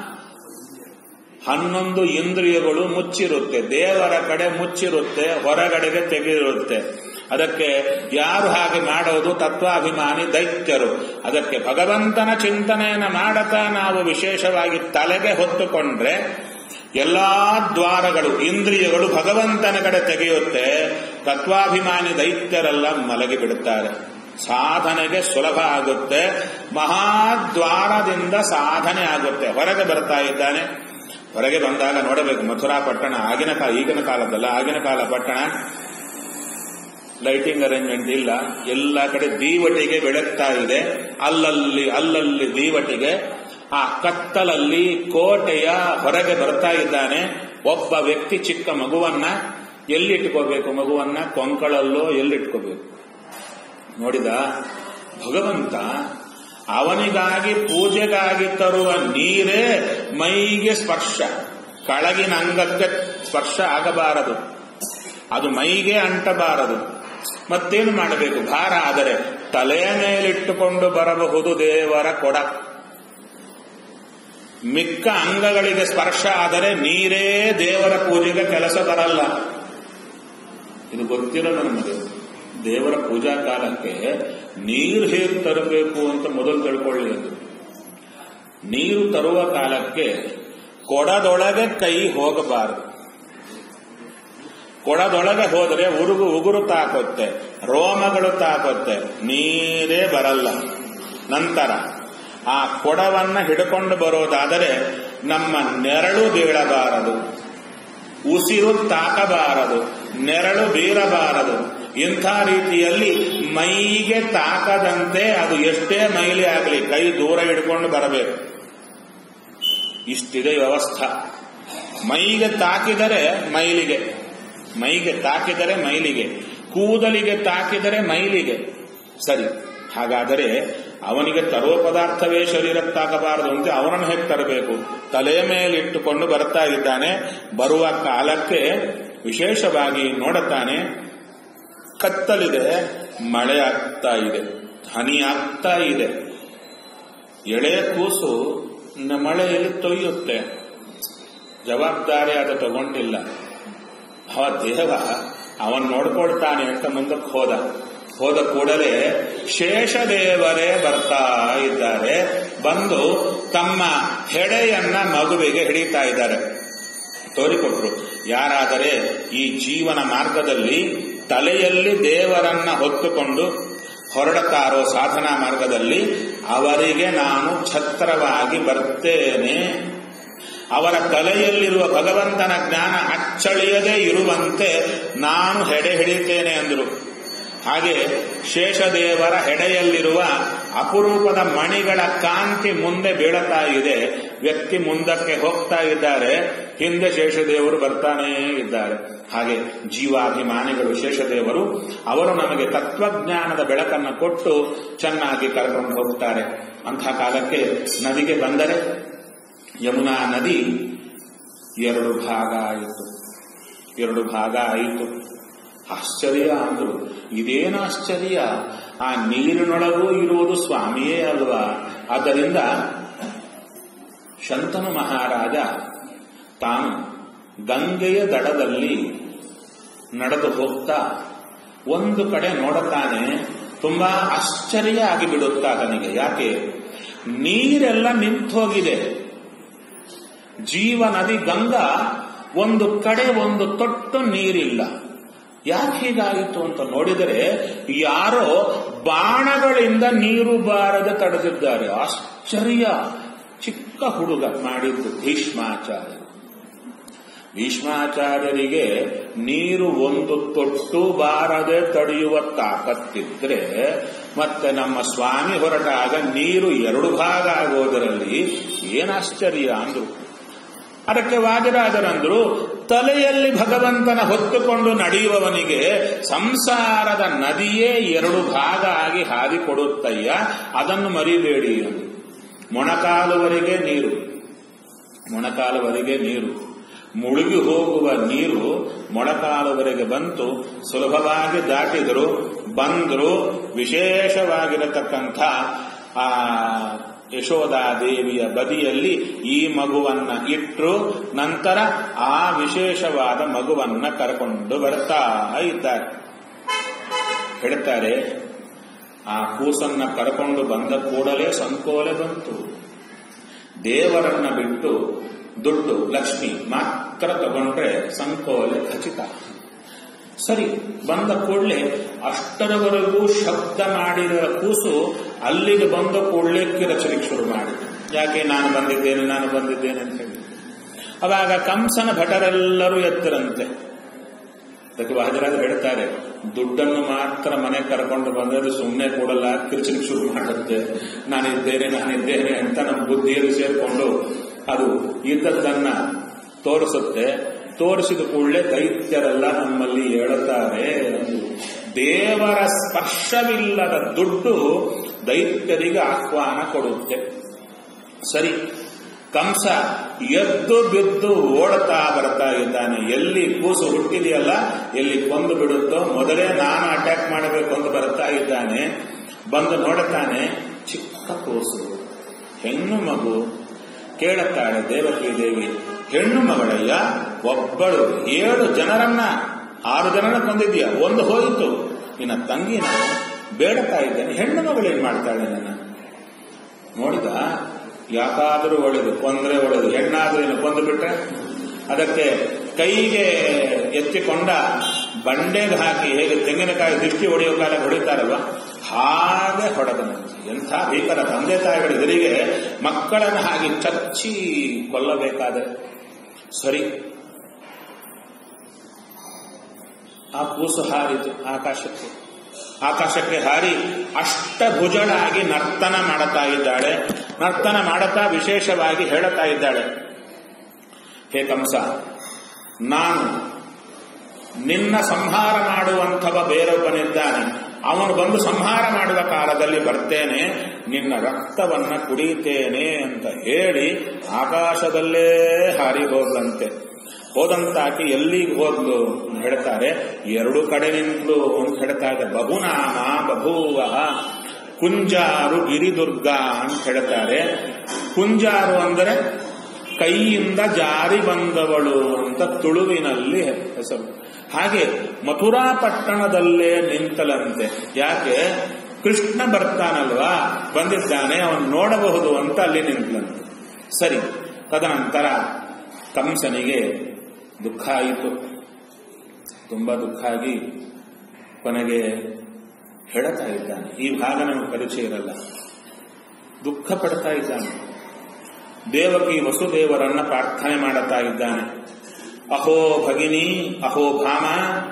Speaker 1: ಹನ್ನೊಂದು ಇಂದ್ರಿಯಗಳು ಮುಚ್ಚಿರುತ್ತೆ, ದೇವರ ಕಡೆ ಮುಚ್ಚಿರುತ್ತೆ, ಹೊರಗಡೆಗೆ ತೆಗೆದಿರುತ್ತೆ. ಅದಕ್ಕೆ ಯಾರು ಹಾಗೆ ಮಾಡೋದು? ತತ್ವಾಭಿಮಾನಿ ದೈತ್ಯರು. ಅದಕ್ಕೆ ಭಗವಂತನ ಚಿಂತನೆಯನ್ನು ಮಾಡತಾ ನಾವು ವಿಶೇಷವಾಗಿ ತಲೆಗೆ ಹೊತ್ತುಕೊಂಡ್ರೆ ಎಲ್ಲಾ ದ್ವಾರಗಳು ಇಂದ್ರಿಯಗಳು ಭಗವಂತನ ಕಡೆ ತೆಗೆಯುತ್ತೆ. ತತ್ವಾಭಿಮಾನಿ ದೈತ್ಯರೆಲ್ಲ ಮಲಗಿ ಬಿಡುತ್ತಾರೆ. ಸಾಧನೆಗೆ ಸುಲಭ ಆಗುತ್ತೆ. ಮಹಾದ್ವಾರದಿಂದ ಸಾಧನೆ ಆಗುತ್ತೆ. ಹೊರಗೆ ಬರ್ತಾ ಇದ್ದಾನೆ. ಹೊರಗೆ ಬಂದಾಗ ನೋಡಬೇಕು, ಮಥುರಾ ಪಟ್ಟಣ ಆಗಿನ ಕಾಲ, ಈಗಿನ ಕಾಲದಲ್ಲ, ಆಗಿನ ಕಾಲ ಪಟ್ಟಣ ಲೈಟಿಂಗ್ ಅರೇಂಜ್ಮೆಂಟ್ ಇಲ್ಲ. ಎಲ್ಲ ಕಡೆ ದೀವಟಿಗೆ ಬೆಳಗ್ತಾ ಇದೆ. ಅಲ್ಲಲ್ಲಿ ಅಲ್ಲಲ್ಲಿ ದೀವಟಿಗೆ. ಆ ಕತ್ತಲಲ್ಲಿ ಕೋಟೆಯ ಹೊರಗೆ ಬರ್ತಾ ಇದ್ದಾನೆ ಒಬ್ಬ ವ್ಯಕ್ತಿ. ಚಿಕ್ಕ ಮಗುವನ್ನ ಎಲ್ಲಿಟ್ಕೋಬೇಕು? ಮಗುವನ್ನ ಕೊಂಕಳಲ್ಲೋ ಎಲ್ಲಿಟ್ಕೋಬೇಕು? ನೋಡಿದ ಭಗವಂತ ಅವನಿಗಾಗಿ ಪೂಜೆಗಾಗಿ ತರುವ ನೀರೇ ಮೈಗೆ ಸ್ಪರ್ಶ, ಕೆಳಗಿನ ಅಂಗಕ್ಕೆ ಸ್ಪರ್ಶ ಆಗಬಾರದು, ಅದು ಮೈಗೆ ಅಂಟಬಾರದು. ಮತ್ತೇನು ಮಾಡಬೇಕು? ಭಾರ ಆದರೆ ತಲೆಯ ಮೇಲಿಟ್ಟುಕೊಂಡು ಬರಬಹುದು ದೇವರ ಕೊಡ. ಮಿಕ್ಕ ಅಂಗಗಳಿಗೆ ಸ್ಪರ್ಶ ಆದರೆ ನೀರೇ ದೇವರ ಪೂಜೆಗೆ ಕೆಲಸ ಬರಲ್ಲ. ಇದು ಗೊತ್ತಿರಲ್ಲ ನಮಗೆ. ದೇವರ ಪೂಜಾ ಕಾಲಕ್ಕೆ ನೀರು ಹೇಗೆ ತರಬೇಕು ಅಂತ ಮೊದಲು ತಿಳ್ಕೊಳ್ಳಿ. ಅದು ನೀರು ತರುವ ಕಾಲಕ್ಕೆ ಕೊಡದೊಳಗೆ ಕೈ ಹೋಗಬಾರದು. ಕೊಡದೊಳಗೆ ಹೋದರೆ ಉರುಗು ಉಗುರು ತಾಕುತ್ತೆ, ರೋಮಗಳು ತಾಕುತ್ತೆ, ನೀರೇ ಬರಲ್ಲ. ನಂತರ ಆ ಕೊಡವನ್ನ ಹಿಡ್ಕೊಂಡು ಬರೋದಾದರೆ ನಮ್ಮ ನೆರಳು ಬೀಳಬಾರದು, ಉಸಿರು ತಾಕಬಾರದು, ನೆರಳು ಬೀರಬಾರದು. ಇಂಥ ರೀತಿಯಲ್ಲಿ ಮೈಗೆ ತಾಕದಂತೆ ಅದು ಎಷ್ಟೇ ಮೈಲಿ ಆಗಲಿ ಕೈ ದೂರ ಹಿಡ್ಕೊಂಡು ಬರಬೇಕು. ಇಷ್ಟಿದೆ ವ್ಯವಸ್ಥೆ. ಮೈಗೆ ತಾಕಿದರೆ ಮೈಲಿಗೆ, ಮೈಗೆ ತಾಕಿದರೆ ಮೈಲಿಗೆ, ಕೂದಲಿಗೆ ತಾಕಿದರೆ ಮೈಲಿಗೆ. ಸರಿ, ಹಾಗಾದರೆ ಅವನಿಗೆ ತರುವ ಪದಾರ್ಥವೇ ಶರೀರಕ್ಕೆ ತಾಕಬಾರದು ಅಂತ ಅವನನ್ನು ಹೇಗೆ ತರಬೇಕು? ತಲೆಯ ಮೇಲಿಟ್ಟುಕೊಂಡು ಬರ್ತಾ ಇದ್ದಾನೆ. ಬರುವ ಕಾಲಕ್ಕೆ ವಿಶೇಷವಾಗಿ ನೋಡುತ್ತಾನೆ, ಕತ್ತಲಿದೆ, ಮಳೆ ಆಗ್ತಾ ಇದೆ, ಹನಿ ಆಗ್ತಾ ಇದೆ. ಎಳೆ ಕೂಸು ಮಳೆಯಲ್ಲಿ ತೊಯ್ಯುತ್ತೆ, ಜವಾಬ್ದಾರಿ ಅದು ತಗೊಂಡಿಲ್ಲ. ಅವ ದೇವ ಅವನ್ ನೋಡ್ಕೊಳ್ತಾನೆ ಅಂತ ಮುಂದಕ್ಕೆ ಹೋದ. ಹೋದ ಕೂಡಲೇ ಶೇಷದೇವರೇ ಬರ್ತಾ ಇದ್ದಾರೆ. ಬಂದು ತಮ್ಮ ಹೆಡೆಯನ್ನ ಮಗುವಿಗೆ ಹಿಡಿತಾ ಇದ್ದಾರೆ. ತೋರಿಕೊಟ್ರು. ಯಾರಾದರೆ ಈ ಜೀವನ ಮಾರ್ಗದಲ್ಲಿ ತಲೆಯಲ್ಲಿ ದೇವರನ್ನ ಹೊತ್ತುಕೊಂಡು ಹೊರಡುತ್ತಾರೋ ಸಾಧನಾ ಮಾರ್ಗದಲ್ಲಿ, ಅವರಿಗೆ ನಾನು ಛತ್ರವಾಗಿ ಬರ್ತೇನೆ. ಅವರ ತಲೆಯಲ್ಲಿರುವ ಭಗವಂತನ ಜ್ಞಾನ ಅಚ್ಚಳಿಯದೇ ಇರುವಂತೆ ನಾನು ಹೆಡೆ ಹಿಡಿತೇನೆ ಅಂದರು. ಹಾಗೆ ಶೇಷದೇವರ ಹೆಡೆಯಲ್ಲಿರುವ ಅಪರೂಪದ ಮಣಿಗಳ ಕಾಂತಿ ಮುಂದೆ ಬೀಳತಾ ಇದೆ. ವ್ಯಕ್ತಿ ಮುಂದಕ್ಕೆ ಹೋಗ್ತಾ ಇದ್ದಾರೆ, ಹಿಂದೆ ಶೇಷದೇವರು ಬರ್ತಾನೇ ಇದ್ದಾರೆ. ಹಾಗೆ ಜೀವಾಭಿಮಾನಿಗಳು ಶೇಷದೇವರು, ಅವರು ನಮಗೆ ತತ್ವಜ್ಞಾನದ ಬೆಳಕನ್ನು ಕೊಟ್ಟು ಚೆನ್ನಾಗಿ ಕರ್ಕೊಂಡು ಹೋಗ್ತಾರೆ. ಅಂಥ ಕಾಲಕ್ಕೆ ನದಿಗೆ ಬಂದರೆ ಯಮುನಾ ನದಿ ಎರಡು ಭಾಗ ಆಯಿತು. ಎರಡು ಭಾಗ ಆಯಿತು. ಆಶ್ಚರ್ಯ ಅಂದರು. ಇದೇನು ಆಶ್ಚರ್ಯ? ಆ ನೀರಿನೊಳಗೂ ಇರುವುದು ಸ್ವಾಮಿಯೇ ಅಲ್ವಾ? ಆದ್ದರಿಂದ ಶಂತನು ಮಹಾರಾಜ ತಾನು ಗಂಗೆಯ ದಡದಲ್ಲಿ ನಡೆದು ಹೋಗ್ತಾ ಒಂದು ಕಡೆ ನೋಡುತ್ತಾನೆ. ತುಂಬಾ ಆಶ್ಚರ್ಯ ಆಗಿಬಿಡುತ್ತಾ ತನಗೆ. ಯಾಕೆ? ನೀರೆಲ್ಲ ನಿಂತೋಗಿದೆ. ಜೀವ ನದಿ ಗಂಗಾ ಒಂದು ಕಡೆ ಒಂದು ತೊಟ್ಟು ನೀರಿಲ್ಲ. ಯಾಕೆ ಹೀಗಾಯಿತು ಅಂತ ನೋಡಿದರೆ ಯಾರೋ ಬಾಣಗಳಿಂದ ನೀರು ಬಾರದೆ ತಡೆದಿದ್ದಾರೆ. ಆಶ್ಚರ್ಯ. ಚಿಕ್ಕ ಹುಡುಗ ಮಾಡಿದ್ದು ಭೀಷ್ಮಾಚಾರ್ಯ. ಭೀಷ್ಮಾಚಾರ್ಯರಿಗೆ ನೀರು ಒಂದು ತೊಟ್ಟು ಬಾರದೆ ತಡೆಯುವ ತಾಕತ್ತಿದ್ರೆ ಮತ್ತೆ ನಮ್ಮ ಸ್ವಾಮಿ ಹೊರಟಾಗ ನೀರು ಎರಡು ಭಾಗ ಆಗೋದರಲ್ಲಿ ಏನಾಶ್ಚರ್ಯ ಅಂದ್ರು. ಅದಕ್ಕೆ ವಾದಿರಾಜರಂದ್ರು, ತಲೆಯಲ್ಲಿ ಭಗವಂತನ ಹೊತ್ತುಕೊಂಡು ನಡೆಯುವವನಿಗೆ ಸಂಸಾರದ ನದಿಯೇ ಎರಡು ಭಾಗ ಆಗಿ ಹಾದಿ ಕೊಡುತ್ತಯ್ಯ, ಅದನ್ನು ಮರಿಬೇಡಿ ಎಂದು. ಮೊಣಕಾಲುವರೆಗೆ ನೀರು, ಮೊಣಕಾಲುವರೆಗೆ ನೀರು, ಮುಳುಗಿ ಹೋಗುವ ನೀರು ಮೊಣಕಾಲುವರೆಗೆ ಬಂತು. ಸುಲಭವಾಗಿ ದಾಟಿದರು, ಬಂದರು. ವಿಶೇಷವಾಗಿರತಕ್ಕಂಥ ಆ ಯಶೋಧಾದೇವಿಯ ಬದಿಯಲ್ಲಿ ಈ ಮಗುವನ್ನ ಇಟ್ಟರು. ನಂತರ ಆ ವಿಶೇಷವಾದ ಮಗುವನ್ನ ಕರ್ಕೊಂಡು ಬರ್ತಾ ಇದ್ದಾರೆ. ಹೇಳ್ತಾರೆ, ಆ ಕೂಸನ್ನ ಕರ್ಕೊಂಡು ಬಂದ ಕೂಡಲೇ ಸಂಕೋಲೆ ಬಂತು. ದೇವರನ್ನ ಬಿಟ್ಟು ದುಡ್ಡು ಲಕ್ಷ್ಮಿ ಮಾತ್ರ ತಗೊಂಡ್ರೆ ಸಂಕೋಲೆ ಖಚಿತ. ಸರಿ, ಬಂದ ಕೂಡಲೇ ಅಷ್ಟರವರೆಗೂ ಶಬ್ದ ಮಾಡಿದ ಕೂಸು ಅಲ್ಲಿಗೆ ಬಂದ ಕೂಡಲೇ ಕಿರಚಲಿಕ್ಕೆ ಶುರು ಮಾಡಿದೆ. ಯಾಕೆ? ನಾನು ಬಂದಿದ್ದೇನೆ ನಾನು ಬಂದಿದ್ದೇನೆ ಅಂತ ಹೇಳಿ. ಅವಾಗ ಕಂಸನ ಭಟರೆಲ್ಲರೂ ಎತ್ತರಂತೆ. ಅದಕ್ಕೆ ಮಹಾರಾಜರು ಹೇಳ್ತಾರೆ, ದುಡ್ಡನ್ನು ಮಾತ್ರ ಮನೆ ಕರ್ಕೊಂಡು ಬಂದರೆ ಸುಮ್ಮನೆ ಕೊಡಲ್ಲ, ಕಿರ್ಚಲಿಕ್ಕೆ ಶುರು ಮಾಡುತ್ತೆ. ನಾನಿದ್ದೇನೆ ನಾನಿದ್ದೇನೆ ಅಂತ ನಮ್ಮ ಬುದ್ಧಿಯಲ್ಲಿ ಸೇರಿಕೊಂಡು ಅದು ಇದ್ದದ್ದನ್ನ ತೋರಿಸುತ್ತೆ. ತೋರಿಸಿದ ಕೂಡಲೇ ದೈತ್ಯರೆಲ್ಲ ನಮ್ಮಲ್ಲಿ ಹೇಳುತ್ತಾರೆ, ದೇವರ ಸ್ಪರ್ಶವಿಲ್ಲದ ದುಡ್ಡು ದೈತ್ಯರಿಗೆ ಆಹ್ವಾನ ಕೊಡುತ್ತೆ. ಸರಿ, ಕಂಸ ಎದ್ದು ಬಿದ್ದು ಓಡುತ್ತಾ ಬರ್ತಾ ಇದ್ದಾನೆ. ಎಲ್ಲಿ ಕೂಸು ಹುಟ್ಟಿದೆಯಲ್ಲ, ಎಲ್ಲಿ ಕೊಂದು ಬಿಡುತ್ತೋ ಮೊದಲೇ ನಾನು ಅಟ್ಯಾಕ್ ಮಾಡಬೇಕು ಅಂತ ಬರ್ತಾ ಇದ್ದಾನೆ. ಬಂದು ನೋಡುತ್ತಾನೆ, ಚಿಕ್ಕ ಕೂಸು, ಹೆಣ್ಣು ಮಗು. ಕೇಳುತ್ತಾಳೆ ದೇವಕಿ ದೇವಿ, ಹೆಣ್ಣು ಮಗಳಯ್ಯ, ಒಬ್ಬಳು ಏಳು ಜನರನ್ನ ಆರು ಜನನ ಕೊಂದಿದ್ಯಾ, ಒಂದು ಹೋಯಿತು, ನಿನ್ನ ತಂಗಿ ನಾನು ಬೇಡುತ್ತಾ ಇದ್ದೇನೆ, ಹೆಣ್ಣು ಮಗಳು ಏನ್ ಮಾಡ್ತಾಳೆ ನನ್ನ? ನೋಡಿದ, ಯಾಕಾದರೂ ಒಳ್ಳೆದು, ಕೊಂದ್ರೆ ಒಳ್ಳೆದು, ಹೆಣ್ಣಾದ್ರೂ ಏನು ಕೊಂದು ಬಿಟ್ರೆ ಅದಕ್ಕೆ ಕೈಗೆ ಎತ್ತಿಕೊಂಡ ಬಂಡೆಗೆ ಹಾಕಿ ಹೇಗೆ ತೆಂಗಿನಕಾಯಿ ದೃಷ್ಟಿ ಹೊಡೆಯೋ ಕಾಲ ಹೊಡಿತಾರಲ್ವ, ಹಾಗೆ ಹೊಡೆದನಂತೆ. ಎಂಥ ಭೀಕರ ತಂದೆ ತಾಯಿಗಳ ಎದುರಿಗೆ ಮಕ್ಕಳನ್ನು ಹಾಗೆ ಚಚ್ಚಿ ಕೊಲ್ಲಬೇಕಾದರೆ. ಸರಿ, ಆ ಕೂಸು ಹಾರಿತು ಆಕಾಶಕ್ಕೆ. ಆಕಾಶಕ್ಕೆ ಹಾರಿ ಅಷ್ಟಭುಜಳಾಗಿ ನರ್ತನ ಮಾಡುತ್ತಾ ಇದ್ದಾಳೆ. ನರ್ತನ ಮಾಡುತ್ತಾ ವಿಶೇಷವಾಗಿ ಹೇಳುತ್ತಾ ಇದ್ದಾಳೆ, ಹೇ ಕಂಸ, ನಾನು ನಿನ್ನ ಸಂಹಾರ ಮಾಡುವಂಥವ ಬೇರೊಬ್ಬನಿದ್ದಾನೆ, ಅವನು ಬಂದು ಸಂಹಾರ ಮಾಡುವ ಕಾಲದಲ್ಲಿ ಬರ್ತೇನೆ, ನಿನ್ನ ರಕ್ತವನ್ನ ಕುಡಿತೇನೆ ಅಂತ ಹೇಳಿ ಆಕಾಶದಲ್ಲೇ ಹಾರಿ ಹೋದಂತೆ. ಹೋದಂತಾಕಿ ಎಲ್ಲಿಗೆ ಹೋದ್ಲು ಅಂತ ಹೇಳ್ತಾರೆ, ಎರಡು ಕಡೆ ನಿಂತಲು ಅಂತ ಹೇಳ್ತಾ ಇದೆ. ಬಹುನಾಮ ಬಭೂವ ಕುಂಜಾರು ಗಿರಿದುರ್ಗ ಅಂತ ಹೇಳ್ತಾರೆ. ಕುಂಜಾರು ಅಂದರೆ ಕೈಯಿಂದ ಜಾರಿ ಬಂದವಳು ಅಂತ ತುಳುವಿನಲ್ಲಿ ಹೆಸರು. ಹಾಗೆ ಮಥುರಾ ಪಟ್ಟಣದಲ್ಲೇ ನಿಂತಲಂತೆ. ಯಾಕೆ? ಕೃಷ್ಣ ಬರ್ತಾನಲ್ವಾ, ಬಂದಿದ್ದಾನೆ, ಅವನು ನೋಡಬಹುದು ಅಂತ ಅಲ್ಲಿ ನಿಂತಲಂತೆ. ಸರಿ, ತದನಂತರ ಕಂಸನಿಗೆ ದುಃಖ ಆಯಿತು. ತುಂಬಾ ದುಃಖ ಆಗಿ ಕೊನೆಗೆ ಹೇಳುತ್ತಾ ಇದ್ದಾನೆ, ಈ ಭಾಗ ನಮಗೆ ಪರಿಚಯ ಇರಲ್ಲ, ದುಃಖ ಪಡ್ತಾ ಇದ್ದಾನೆ. ದೇವಕಿ ವಸುದೇವರನ್ನ ಪ್ರಾರ್ಥನೆ ಮಾಡುತ್ತಾ ಇದ್ದಾನೆ. ಅಹೋ ಭಗಿನಿ ಅಹೋ ಭಾಮ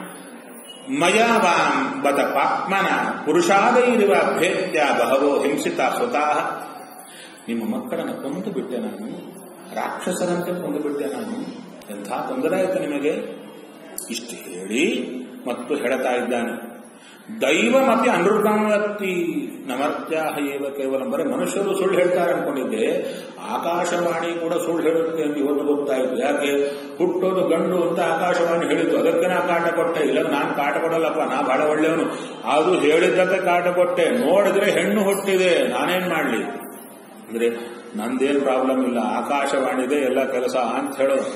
Speaker 1: ಮಯಾವಾಂ ಬದ ಪಾಪ್ಮನ ಪುರುಷಾದೈರಿವ ಭೇತ್ಯ ಬಹವೋ ಹಿಂಸಿತ ಸ್ವತಃ. ನಿಮ್ಮ ಮಕ್ಕಳನ್ನು ಕೊಂದು ಬಿಟ್ಟೆ ನಾನು, ರಾಕ್ಷಸರಂತೆ ಕೊಂದು ಬಿಟ್ಟೆ ನಾನು, ಎಂಥ ತೊಂದರೆ ಆಯಿತು ನಿಮಗೆ. ಇಷ್ಟು ಹೇಳಿ ಮತ್ತು ಹೇಳ್ತಾ ಇದ್ದಾನೆ, ದೈವಮತಿ ಅನೃತಮತಿ ನಮರ್ತ್ಯಾಹ ಏವ ಕೇವಲ. ಬರೀ ಮನುಷ್ಯರು ಸುಳ್ಳು ಹೇಳ್ತಾರೆ ಅನ್ಕೊಂಡಿದ್ದೆ, ಆಕಾಶವಾಣಿ ಕೂಡ ಸುಳ್ಳು ಹೇಳುತ್ತೆ ಅಂತ ಇವತ್ತು ಗೊತ್ತಾಯಿತು. ಯಾಕೆ? ಹುಟ್ಟೋದು ಗಂಡು ಅಂತ ಆಕಾಶವಾಣಿ ಹೇಳಿದ್ದು, ಅದಕ್ಕೆ ನಾ ಕಾಟ ಕೊಟ್ಟೆ. ಇಲ್ಲ, ನಾನು ಕಾಟ ಕೊಡಲ್ಲಪ್ಪ, ನಾ ಬಹಳ ಒಳ್ಳೆಯವನು, ಅದು ಹೇಳಿದ್ದಕ್ಕೆ ಕಾಟ ಕೊಟ್ಟೆ. ನೋಡಿದ್ರೆ ಹೆಣ್ಣು ಹುಟ್ಟಿದೆ, ನಾನೇನ್ ಮಾಡ್ಲಿ ಅಂದ್ರೆ ನಂದೇನು ಪ್ರಾಬ್ಲಮ್ ಇಲ್ಲ, ಆಕಾಶವಾಣಿದೆ ಎಲ್ಲ ಕೆಲಸ ಅಂತ ಹೇಳೋದು.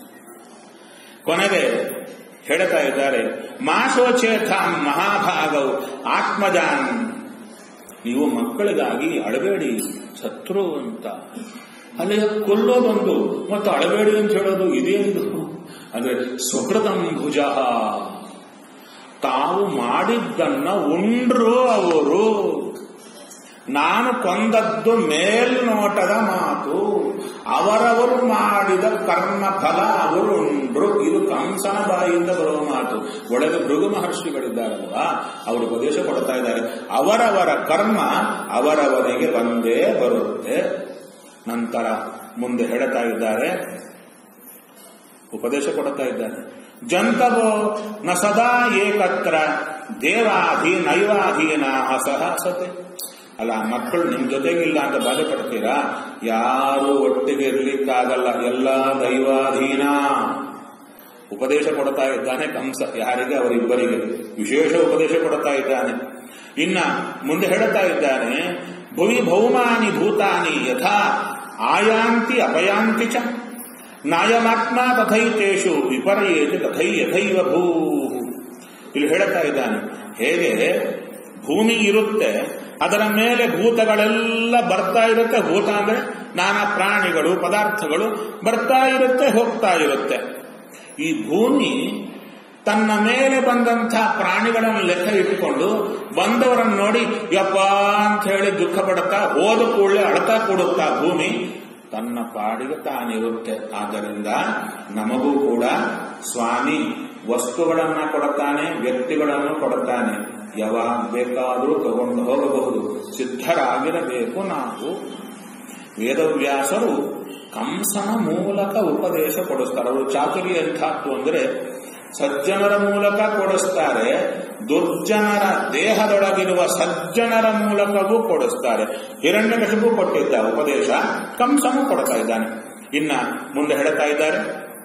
Speaker 1: ಕೊನೆಗೆ ಹೇಳ್ತಾ ಇದ್ದಾರೆ, ಮಾಶೋಚೇತಾಂ ಮಹಾಭಾಗವು ಆತ್ಮಜಾನ್. ನೀವು ಮಕ್ಕಳಿಗಾಗಿ ಅಳಬೇಡಿ, ಶತ್ರು ಅಂತ. ಅಲ್ಲಿ ಕೊಲ್ಲೋದೊಂದು ಮತ್ತು ಅಳಬೇಡಿ ಅಂತ ಹೇಳೋದು ಇದೇನು ಅಂದ್ರೆ ಸ್ವಕೃತಂ ಭುಜ. ತಾವು ಮಾಡಿದ್ದನ್ನ ಉಂಡ್ರು ಅವರು. ನಾನು ಕೊಂದದ್ದು ಮೇಲ್ನೋಟದ ಮಾತು, ಅವರವರು ಮಾಡಿದ ಕರ್ಮ ಫಲ ಅವರು ಉಂಡ್ರು. ಇದು ಕಂಸನ ಬಾಯಿಯಿಂದ ಬರುವ ಮಾತು. ಒಳಗೆ ಭೃಗು ಮಹರ್ಷಿಗಳಿದ್ದಾರಲ್ವಾ, ಅವರು ಉಪದೇಶ ಕೊಡ್ತಾ ಇದ್ದಾರೆ, ಅವರವರ ಕರ್ಮ ಅವರವರಿಗೆ ಬಂದೇ ಬರುತ್ತೆ. ನಂತರ ಮುಂದೆ ಹೇಳ್ತಾ ಇದ್ದಾರೆ, ಉಪದೇಶ ಕೊಡ್ತಾ ಇದ್ದಾರೆ, ಜಂತವೋ ನ ಸದಾ ಏಕತ್ರ ದೇವಾಧಿ ನೈವಾಧೀನ ಸಹಸತೆ. ಅಲ್ಲ, ಮಕ್ಕಳು ನಿಮ್ ಜೊತೆಗಿಲ್ಲ ಅಂತ ಬಾಧೆ ಪಡ್ತೀರಾ? ಯಾರು ಒಟ್ಟಿಗೆ ಇರ್ಲಿಕ್ಕಾಗಲ್ಲ, ಎಲ್ಲ ದೈವಾಧೀನ. ಉಪದೇಶ ಕೊಡ್ತಾ ಇದ್ದಾನೆ ಕಂಸ. ಯಾರಿಗೆ? ಅವರಿಬ್ಬರಿಗೆ ವಿಶೇಷ ಉಪದೇಶ ಕೊಡ್ತಾ ಇದ್ದಾನೆ. ಇನ್ನ ಮುಂದೆ ಹೇಳ್ತಾ ಇದ್ದಾನೆ, ಭುವಿ ಭೌಮಾನಿ ಭೂತಾನಿ ಯಥಾ ಆಯಾಂತಿ ಅಪಯಾಂತಿ ಚ ನಾಯಮಾತ್ಮ ತಥೈತೇಷು ವಿಪರ್ಯೇತಿ ತಥೈ ಯಥೈವ ಭೂ. ಇಲ್ಲಿ ಹೇಳ್ತಾ ಇದ್ದಾನೆ, ಹೇಗೆ ಭೂಮಿ ಇರುತ್ತೆ, ಅದರ ಮೇಲೆ ಭೂತಗಳೆಲ್ಲ ಬರ್ತಾ ಇರುತ್ತೆ. ಭೂತ ಅಂದ್ರೆ ನಾನಾ ಪ್ರಾಣಿಗಳು ಪದಾರ್ಥಗಳು ಬರ್ತಾ ಇರುತ್ತೆ ಹೋಗ್ತಾ ಇರುತ್ತೆ. ಈ ಭೂಮಿ ತನ್ನ ಮೇಲೆ ಬಂದಂಥ ಪ್ರಾಣಿಗಳನ್ನು ಲೆಕ್ಕ ಇಟ್ಕೊಂಡು ಬಂದವರನ್ನು ನೋಡಿ ಯಪ್ಪ ಅಂತ ಹೇಳಿ ದುಃಖ ಪಡುತ್ತಾ ಹೋದ ಕೂಡಲೇ ಅಳತಾ ಕೊಡುತ್ತಾ ಭೂಮಿ ತನ್ನ ಪಾಡಿಗೆ ತಾನಿರುತ್ತೆ. ಆದ್ದರಿಂದ ನಮಗೂ ಕೂಡ ಸ್ವಾಮಿ ವಸ್ತುಗಳನ್ನ ಕೊಡುತ್ತಾನೆ, ವ್ಯಕ್ತಿಗಳನ್ನು ಕೊಡುತ್ತಾನೆ. ಯಾವಾಗ ಬೇಕಾದರೂ ತಗೊಂಡು ಹೋಗಬಹುದು. ಸಿದ್ಧರಾಗಿರಬೇಕು ನಾವು. ವೇದವ್ಯಾಸರು ಕಂಸನ ಮೂಲಕ ಉಪದೇಶ ಕೊಡಿಸ್ತಾರೆ. ಅವರು ಚಾತುರ್ಯ ಎಂಥದ್ದು ಅಂದರೆ ಸಜ್ಜನರ ಮೂಲಕ ಕೊಡಿಸ್ತಾರೆ, ದುರ್ಜನರ ದೇಹದೊಳಗಿರುವ ಸಜ್ಜನರ ಮೂಲಕವೂ ಕೊಡಿಸ್ತಾರೆ. ಹಿರಣ್ಯಕಶಿಪು ಕೊಟ್ಟಿದ್ದ ಉಪದೇಶ ಕಂಸನು ಕೊಡ್ತಾ ಇದ್ದಾನೆ. ಇನ್ನ ಮುಂದೆ ಹೇಳ್ತಾ ಇದ್ದಾರೆ,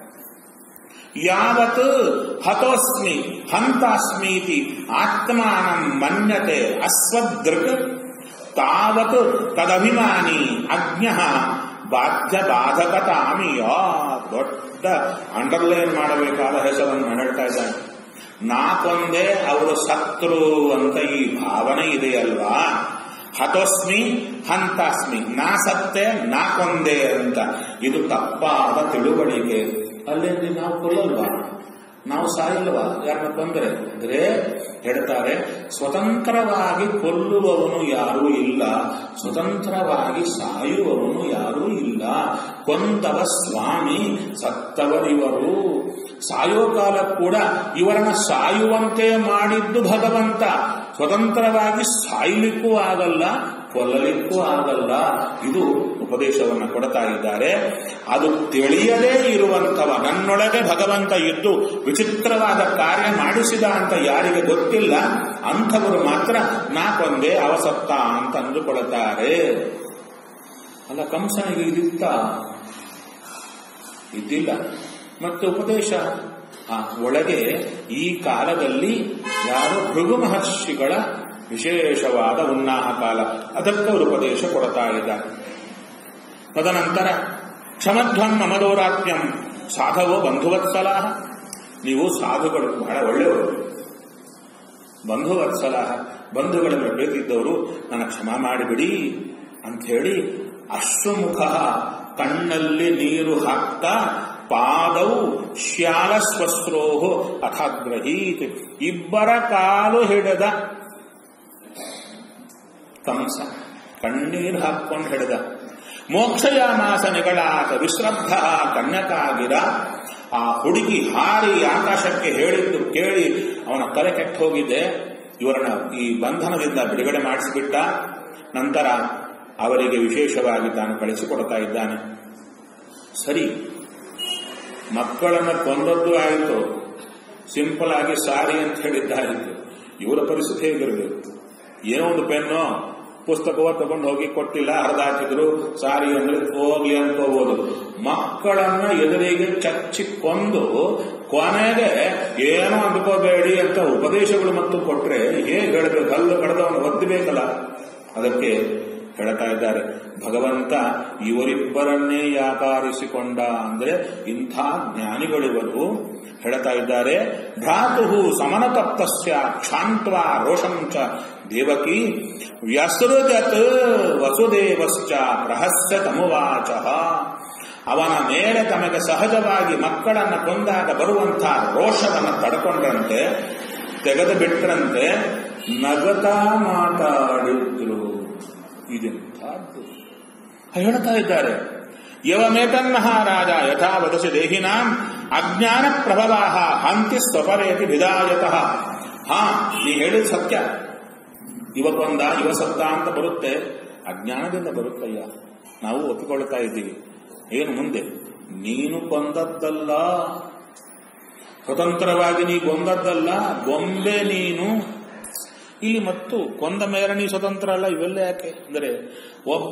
Speaker 1: ಯಾವತ್ ಹತೋಸ್ಮಿ ಹಂತಾಸ್ಮೀತಿ ಆತ್ಮಾನಂ ಮನ್ಯತೆ ಅಸ್ವದೃಕ್ ತಾವತ್ ತದಭಿಮಾನಿ ಅಜ್ಞಃ ಬಾಧ್ಯ ಬಾಧಕತಾಮಿಯ. ದೊಡ್ಡ ಅಂಡರ್ಲೈನ್ ಮಾಡಬೇಕಾದ ಹೆಸರನ್ನು ಹೇಳ್ತಾ ಇದ್ದಾನೆ. ನಾ ಕೊಂದೆ ಅವರು ಸತ್ರು ಅಂತ ಈ ಭಾವನೆ ಇದೆಯಲ್ವಾ, ಹತೋಸ್ಮಿ ಹಂತಾಸ್ಮಿ, ನಾ ಸತ್ತೆ ನಾ ಕೊಂದೆ ಅಂತ, ಇದು ತಪ್ಪಾದ ತಿಳುವಳಿಕೆ. ಅಲ್ಲೇಂದ್ರೆ ನಾವು ಕೊಲ್ಲಲ್ವಾ, ನಾವು ಸಾಯಲ್ವಾ, ಯಾರನ್ನ ಕೊಂದರೆ ಅಂದ್ರೆ ಹೇಳ್ತಾರೆ, ಸ್ವತಂತ್ರವಾಗಿ ಕೊಲ್ಲುವವನು ಯಾರೂ ಇಲ್ಲ, ಸ್ವತಂತ್ರವಾಗಿ ಸಾಯುವವನು ಯಾರೂ ಇಲ್ಲ. ಕೊಂದವ ಸ್ವಾಮಿ, ಸತ್ತವರಿವರು. ಸಾಯೋ ಕಾಲ ಕೂಡ ಇವರನ್ನ ಸಾಯುವಂತೆ ಮಾಡಿದ್ದು ಭಗವಂತ. ಸ್ವತಂತ್ರವಾಗಿ ಸಾಯಲಿಕ್ಕೂ ಆಗಲ್ಲ, ಕೊಲ್ಲಲಿಕ್ಕೂ ಆಗಲ್ಲ. ಇದು ಉಪದೇಶವನ್ನು ಕೊಡ್ತಾ ಇದ್ದಾರೆ. ಅದು ತಿಳಿಯದೇ ಇರುವಂತವ, ನನ್ನೊಳಗೆ ಭಗವಂತ ಇದ್ದು ವಿಚಿತ್ರವಾದ ಕಾರ್ಯ ಮಾಡಿಸಿದ ಅಂತ ಯಾರಿಗೆ ಗೊತ್ತಿಲ್ಲ ಅಂಥವರು ಮಾತ್ರ ನಾ ಕೊಂದೆ ಅವಸತ್ತ ಅಂತ ಅಂದುಕೊಳ್ತಾರೆ. ಅಲ್ಲ, ಕಂಸನಿಗೆ ಇದಿತ್ತ? ಇದ್ದಿಲ್ಲ. ಮತ್ತೆ ಉಪದೇಶ ಆ ಒಳಗೆ ಈ ಕಾಲದಲ್ಲಿ ಯಾರೋ ಭೃಗು ಮಹರ್ಷಿಗಳ ವಿಶೇಷವಾದ ಉನ್ನಾಹ ಕಾಲ, ಅದಕ್ಕೆ ಅವರು ಉಪದೇಶ ಕೊಡ್ತಾ ಇದ್ದಾರೆ. ತದನಂತರ ಕ್ಷಮಧ್ವಂ ಮಮದೌರಾತ್ಮ್ಯಂ ಸಾಧವೋ ಬಂಧುವತ್ಸಲ. ನೀವು ಸಾಧುಗಳು ಬಹಳ ಒಳ್ಳೆಯವರು, ಬಂಧುವತ್ಸಲ, ಬಂಧುಗಳನ್ನು ಬೇಕಿದ್ದವರು ನನ್ನ ಕ್ಷಮ ಮಾಡಿಬಿಡಿ ಅಂತ ಹೇಳಿ ಅಶ್ವಮುಖ ಕಣ್ಣಲ್ಲಿ ನೀರು ಹಾಕ್ತಾ ಪಾದವು ಶ್ಯಾಲಸ್ವಸ್ತ್ರೋಹೋ ಅಥಾಗ್ರಹೀತ್, ಇಬ್ಬರ ಕಾಲು ಹಿಡಿದ ಕಂಸ ಕಣ್ಣೀರು ಹಾಕೊಂಡು ಹಿಡಿದ. ಮೋಕ್ಷಯಾಮಾಸ ನಿಗಳಾತ ವಿಶ್ರಬ್ಧ ಕನ್ಯಕಾಗಿರ. ಆ ಹುಡುಗಿ ಹಾರಿ ಆಕಾಶಕ್ಕೆ ಹೇಳಿದ್ದು ಕೇಳಿ ಅವನ ತಲೆ ಕೆಟ್ಟು ಹೋಗಿದೆ. ಇವರನ್ನ ಈ ಬಂಧನದಿಂದ ಬಿಡುಗಡೆ ಮಾಡಿಸಿಬಿಟ್ಟ. ನಂತರ ಅವರಿಗೆ ವಿಶೇಷವಾಗಿ ತಾನು ಕಳಿಸಿಕೊಡ್ತಾ ಇದ್ದಾನೆ. ಸರಿ, ಮಕ್ಕಳನ್ನ ಕೊಂದದ್ದು ಆಯಿತು, ಸಿಂಪಲ್ ಆಗಿ ಸಾರಿ ಅಂತ ಹೇಳಿದ್ದಾಯಿತು. ಇವರ ಪರಿಸ್ಥಿತಿ ಹೇಗಿರಬೇಕು? ಏನೋ ಒಂದು ಪೆನ್ನು ಪುಸ್ತಕವ ತಗೊಂಡು ಹೋಗಿ ಕೊಟ್ಟಿಲ್ಲ, ಹರಿದಾಕಿದ್ರು, ಸಾರಿ ಅಂದ್ರೆ ಹೋಗ್ಲಿ ಅನ್ಕೋಬಹುದು. ಮಕ್ಕಳನ್ನ ಎದುರಿಗೆ ಚಚ್ಚಿ ಕೊಂದು ಕೊನೆಗೆ ಏನೋ ಅಂದ್ಕೋಬೇಡಿ ಅಂತ ಉಪದೇಶಗಳು ಮತ್ತು ಕೊಟ್ರೆ ಹೇಗೆ ಹೇಳಬೇಕು? ಕಲ್ಲು ಕಳೆದವನು ಒದ್ದಬೇಕಲ್ಲ. ಅದಕ್ಕೆ ಹೇಳ್ತಾ ಇದ್ದಾರೆ, ಭಗವಂತ ಇವರಿಬ್ಬರನ್ನೇ ಯಾಕಾರಿಸಿಕೊಂಡ ಅಂದ್ರೆ ಇಂಥ ಜ್ಞಾನಿಗಳಿವರು. ಹೇಳ್ತಾ ಇದ್ದಾರೆ, ಭ್ರಾತು ಸಮನತಪ್ತಸ್ಯ ಕ್ಷಾಂತ್ವಾ ರೋಷಂಚ ದೇವಕಿ ವ್ಯಸೃಜತ್ ವಸುದೇವಶ್ಚ ರಹಸ್ಯ ತಮುವಾಚ. ಅವನ ಮೇಲೆ ತಮಗೆ ಸಹಜವಾಗಿ ಮಕ್ಕಳನ್ನು ಕೊಂದಾಗ ಬರುವಂತಹ ರೋಷವನ್ನು ತಡ್ಕೊಂಡ್ರಂತೆ, ತೆಗೆದು ಬಿಟ್ರಂತೆ, ನಗತಾ ಮಾತಾಡಿದ್ರು. ಇದೆಂಥದ್ದು ಹೇಳ್ತಾ ಇದ್ದಾರೆ. ಯವಮೇತನ್ನಃ ರಾಜ ಯಥಾ ವದಸಿ ದೇಹಿನಾಂ ಅಜ್ಞಾನ ಪ್ರಭವಾಹ ಹಂತಿ ಸ್ವಪರೇತಿ ವಿಧಾಯತಃ. ಹಾ, ನೀ ಹೇಳಿದ ಸತ್ಯ. ಇವಕ್ಕೊಂದ ಇವ ಸತ್ತ ಅಂತ ಬರುತ್ತೆ, ಅಜ್ಞಾನದಿಂದ ಬರುತ್ತಯ್ಯ. ನಾವು ಒಪ್ಪಿಕೊಳ್ತಾ ಇದ್ದೀವಿ. ಏನು ಮುಂದೆ? ನೀನು ಕೊಂದದ್ದಲ್ಲ, ಸ್ವತಂತ್ರವಾಗಿ ನೀ ಕೊಂದದ್ದಲ್ಲ, ಗೊಂಬೆ ನೀನು. ಇಲ್ಲಿ ಮತ್ತು ಕೊಂದ ಮೇಲೆ ನೀ ಸ್ವತಂತ್ರ ಅಲ್ಲ. ಇವೆಲ್ಲ ಯಾಕೆ ಅಂದರೆ, ಒಬ್ಬ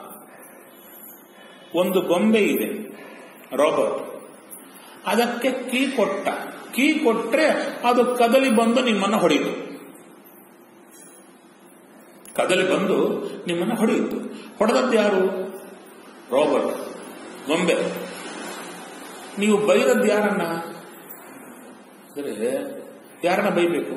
Speaker 1: ಒಂದು ಗೊಂಬೆ ಇದೆ, ರೋಬೋಟ್, ಅದಕ್ಕೆ ಕೀ ಕೊಟ್ಟ. ಕೀ ಕೊಟ್ರೆ ಅದು ಕದಲಿ ಬಂದು ನಿಮ್ಮನ್ನು ಹೊಡೆಯಿತು. ಕದಲಿ ಬಂದು ನಿಮ್ಮನ್ನು ಹೊಡೆಯಿತು. ಹೊಡೆದದ್ದು ಯಾರು? ರೋಬೋಟ್, ಗೊಂಬೆ. ನೀವು ಬೈದದ್ದು ಯಾರನ್ನ? ಅಂದರೆ ಯಾರನ್ನ ಬೈಬೇಕು?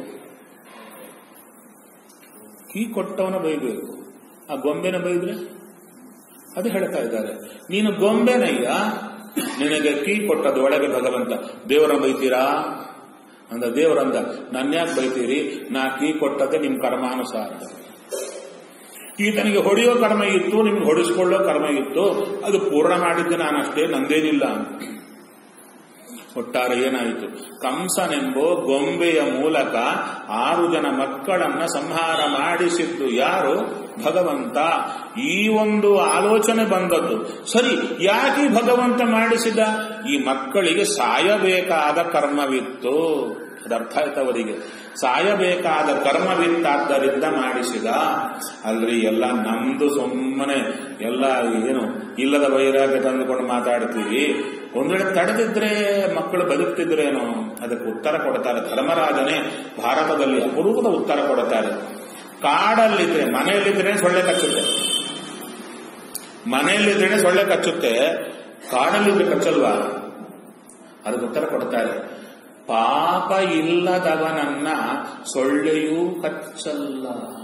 Speaker 1: ಕೀ ಕೊಟ್ಟವನ ಬೈಬೇಕು. ಆ ಗೊಂಬೆನ ಬೈದ್ರೆ ಅದು ಹೇಳ್ತಾ ಇದ್ದಾರೆ. ನೀನು ಗೊಂಬೆನಯ್ಯ, ನಿನಗೆ ಕೀ ಕೊಟ್ಟದ್ದು ಒಳಗೆ ಭಗವಂತ. ದೇವರ ಬೈತೀರಾ ಅಂದ. ದೇವರಂದ, ನನ್ಯಾಕೆ ಬೈತೀರಿ, ನಾ ಕೀ ಕೊಟ್ಟದ್ದೇ ನಿಮ್ ಕರ್ಮಾನುಸಾರ. ಈತನಿಗೆ ಹೊಡೆಯೋ ಕರ್ಮ ಇತ್ತು, ನಿಮ್ಗೆ ಹೊಡಿಸ್ಕೊಳ್ಳೋ ಕರ್ಮ ಇತ್ತು, ಅದು ಪೂರ್ಣ ಮಾಡಿದ್ದೆ ನಾನಷ್ಟೇ, ನಂದೇನಿಲ್ಲ ಅಂತ. ಒಟ್ಟಾರೆ ಏನಾಯಿತು, ಕಂಸನೆಂಬೋ ಗೊಂಬೆಯ ಮೂಲಕ ಆರು ಜನ ಮಕ್ಕಳನ್ನ ಸಂಹಾರ ಮಾಡಿಸಿದ್ದು ಯಾರು? ಭಗವಂತ. ಈ ಒಂದು ಆಲೋಚನೆ ಬಂದದ್ದು. ಸರಿ, ಯಾಕೆ ಭಗವಂತ ಮಾಡಿಸಿದ? ಈ ಮಕ್ಕಳಿಗೆ ಸಾಯಬೇಕಾದ ಕರ್ಮವಿತ್ತು. ಅದರ್ಥ ಆಯ್ತು ಅವರಿಗೆ. ಸಾಯಬೇಕಾದ ಕರ್ಮವಿತ್ತಾದ್ದರಿಂದ ಮಾಡಿಸಿದ. ಅಲ್ರಿ, ಎಲ್ಲ ನಮ್ದು ಸುಮ್ಮನೆ ಎಲ್ಲ ಏನು ಇಲ್ಲದ ವೈರಾಗ್ಯ ತಂದುಕೊಂಡು ಮಾತಾಡ್ತೀವಿ. ಒಂದ್ ವೇಳೆ ತಡೆದಿದ್ರೆ ಮಕ್ಕಳು ಬದುಕ್ತಿದ್ರೇನೋ? ಅದಕ್ಕೆ ಉತ್ತರ ಕೊಡ್ತಾರೆ ಧರ್ಮರಾಜನೇ. ಭಾರತದಲ್ಲಿ ಅಪರೂಪದ ಉತ್ತರ ಕೊಡುತ್ತಾರೆ. ಕಾಡಲ್ಲಿದ್ರೆ, ಮನೆಯಲ್ಲಿದ್ರೆ ಸೊಳ್ಳೆ ಕಚ್ಚುತ್ತೆ, ಮನೆಯಲ್ಲಿದ್ರೆ ಸೊಳ್ಳೆ ಕಚ್ಚುತ್ತೆ, ಕಾಡಲ್ಲಿದ್ರೆ ಕಚ್ಚಲ್ವಾ? ಅದಕ್ಕೆ ಉತ್ತರ ಕೊಡ್ತಾರೆ. ಪಾಪ ಇಲ್ಲದವನನ್ನ ಸೊಳ್ಳೆಯೂ ಕಚ್ಚಲ್ಲ.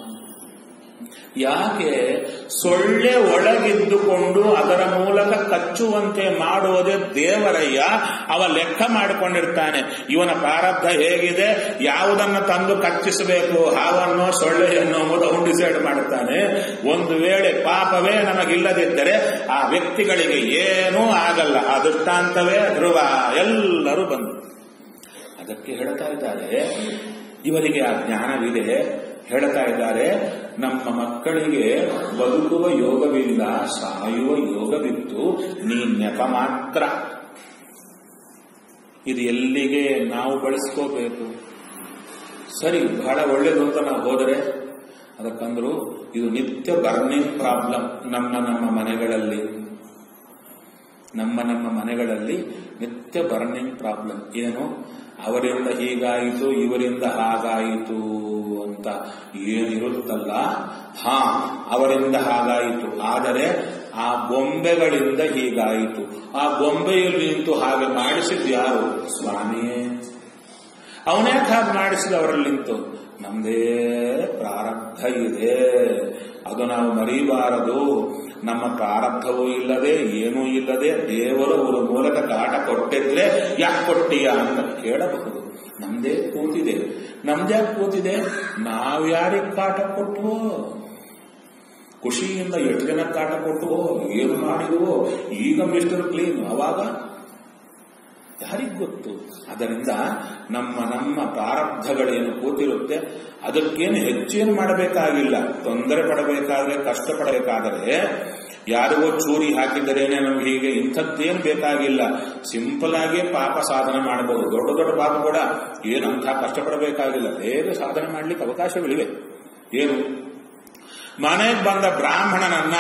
Speaker 1: ಯಾಕೆ? ಸೊಳ್ಳೆ ಒಳಗಿದ್ದುಕೊಂಡು ಅದರ ಮೂಲಕ ಕಚ್ಚುವಂತೆ ಮಾಡುವುದೇ ದೇವರಯ್ಯ. ಅವ ಲೆಕ್ಕ ಮಾಡಿಕೊಂಡಿರ್ತಾನೆ, ಇವನ ಪ್ರಾರಬ್ಧ ಹೇಗಿದೆ, ಯಾವುದನ್ನು ತಂದು ಕಚ್ಚಿಸಬೇಕು, ಹಾವನ್ನೋ ಸೊಳ್ಳೆಯನ್ನೋ ಮೊದಲು ಡಿಸೈಡ್ ಮಾಡುತ್ತಾನೆ. ಒಂದು ವೇಳೆ ಪಾಪವೇ ನಮಗಿಲ್ಲದಿದ್ದರೆ ಆ ವ್ಯಕ್ತಿಗಳಿಗೆ ಏನೂ ಆಗಲ್ಲ. ಆ ದೃಷ್ಟಾಂತವೇ ಧ್ರುವ. ಎಲ್ಲರೂ ಬಂದು ಅದಕ್ಕೆ ಹೇಳ್ತಾ ಇದ್ದಾರೆ, ಇವರಿಗೆ ಆ ಜ್ಞಾನವಿದೆ. ಹೇಳ್ತಾ ಇದ್ದಾರೆ, ನಮ್ಮ ಮಕ್ಕಳಿಗೆ ಬದುಕುವ ಯೋಗವಿಲ್ಲ, ಸಾಯುವ ಯೋಗವಿತ್ತು, ನೀ ನೆಪ ಮಾತ್ರ. ಇದು ಎಲ್ಲಿಗೆ ನಾವು ಬಳಸ್ಕೋಬೇಕು? ಸರಿ, ಬಹಳ ಒಳ್ಳೇದು ಅಂತ ನಾವು ಹೋದರೆ ಅದಕ್ಕಂದ್ರು ಇದು ನಿತ್ಯ ಬರ್ನಿಂಗ್ ಪ್ರಾಬ್ಲಮ್ ನಮ್ಮ ನಮ್ಮ ಮನೆಗಳಲ್ಲಿ. ನಮ್ಮ ನಮ್ಮ ಮನೆಗಳಲ್ಲಿ ನಿತ್ಯ ಬರ್ನಿಂಗ್ ಪ್ರಾಬ್ಲಮ್. ಏನು? ಅವರಿಂದ ಹೀಗಾಯಿತು, ಇವರಿಂದ ಹಾಗಾಯಿತು ಅಂತ ಏನಿರುತ್ತಲ್ಲ. ಹಾ, ಅವರಿಂದ ಹಾಗಾಯಿತು, ಆದರೆ ಆ ಬೊಂಬೆಗಳಿಂದ ಹೀಗಾಯಿತು. ಆ ಬೊಂಬೆಯಲ್ಲಿ ನಿಂತು ಹಾಗೆ ಮಾಡಿಸಿದ್ ಯಾರು? ಸ್ವಾಮಿಯೇ. ಅವನ್ಯಾಕೆ ಹಾಗೆ ಮಾಡಿಸಿದ ಅವರಲ್ಲಿ ನಿಂತು? ನಮ್ದೇ ಪ್ರಾರಬ್ಧ ಇದೆ, ಅದು ನಾವು ಮರೀಬಾರದು. ನಮ್ಮ ಪ್ರಾರಬ್ಧವೂ ಇಲ್ಲದೆ ಏನೂ ಇಲ್ಲದೆ ದೇವರು ಅವರ ಮೂಲಕ ಕಾಟ ಕೊಟ್ಟಿದ್ರೆ ಯಾಕೆ ಕೊಟ್ಟಿಯ ಅಂತ ಕೇಳಬಹುದು. ನಮ್ದೇ ಕೂತಿದೆ. ನಮ್ದೇ ಕೂತಿದೆ, ನಾವ್ಯಾರಿಗೆ ಕಾಟ ಕೊಟ್ಟುವೋ? ಖುಷಿಯಿಂದ ಎಷ್ಟು ಜನ ಕಾಟ ಕೊಟ್ಟುವೋ, ಏನು ಮಾಡಿದವೋ? ಈಗ ಮಿಸ್ಟರ್ ಕ್ಲೀನ್, ಅವಾಗ ಯಾರಿಗ್ ಗೊತ್ತು? ಅದರಿಂದ ನಮ್ಮ ನಮ್ಮ ಪ್ರಾರಬ್ಧಗಳೇನು ಕೂತಿರುತ್ತೆ ಅದಕ್ಕೇನು ಹೆಚ್ಚೇನು ಮಾಡಬೇಕಾಗಿಲ್ಲ. ತೊಂದರೆ ಪಡಬೇಕಾದ್ರೆ, ಕಷ್ಟಪಡಬೇಕಾದರೆ, ಯಾರಿಗೋ ಚೂರಿ ಹಾಕಿದ್ದರೇನೆ ನಮ್ಗೆ ಹೀಗೆ ಇಂಥದ್ದೇನು ಬೇಕಾಗಿಲ್ಲ. ಸಿಂಪಲ್ ಆಗಿ ಪಾಪ ಸಾಧನೆ ಮಾಡಬಹುದು. ದೊಡ್ಡ ದೊಡ್ಡ ಪಾಪ ಕೂಡ ಏನಂಥ ಕಷ್ಟಪಡಬೇಕಾಗಿಲ್ಲ, ಬೇಗ ಸಾಧನೆ ಮಾಡ್ಲಿಕ್ಕೆ ಅವಕಾಶಗಳಿವೆ. ಏನು? ಮನೆಗೆ ಬಂದ ಬ್ರಾಹ್ಮಣನನ್ನ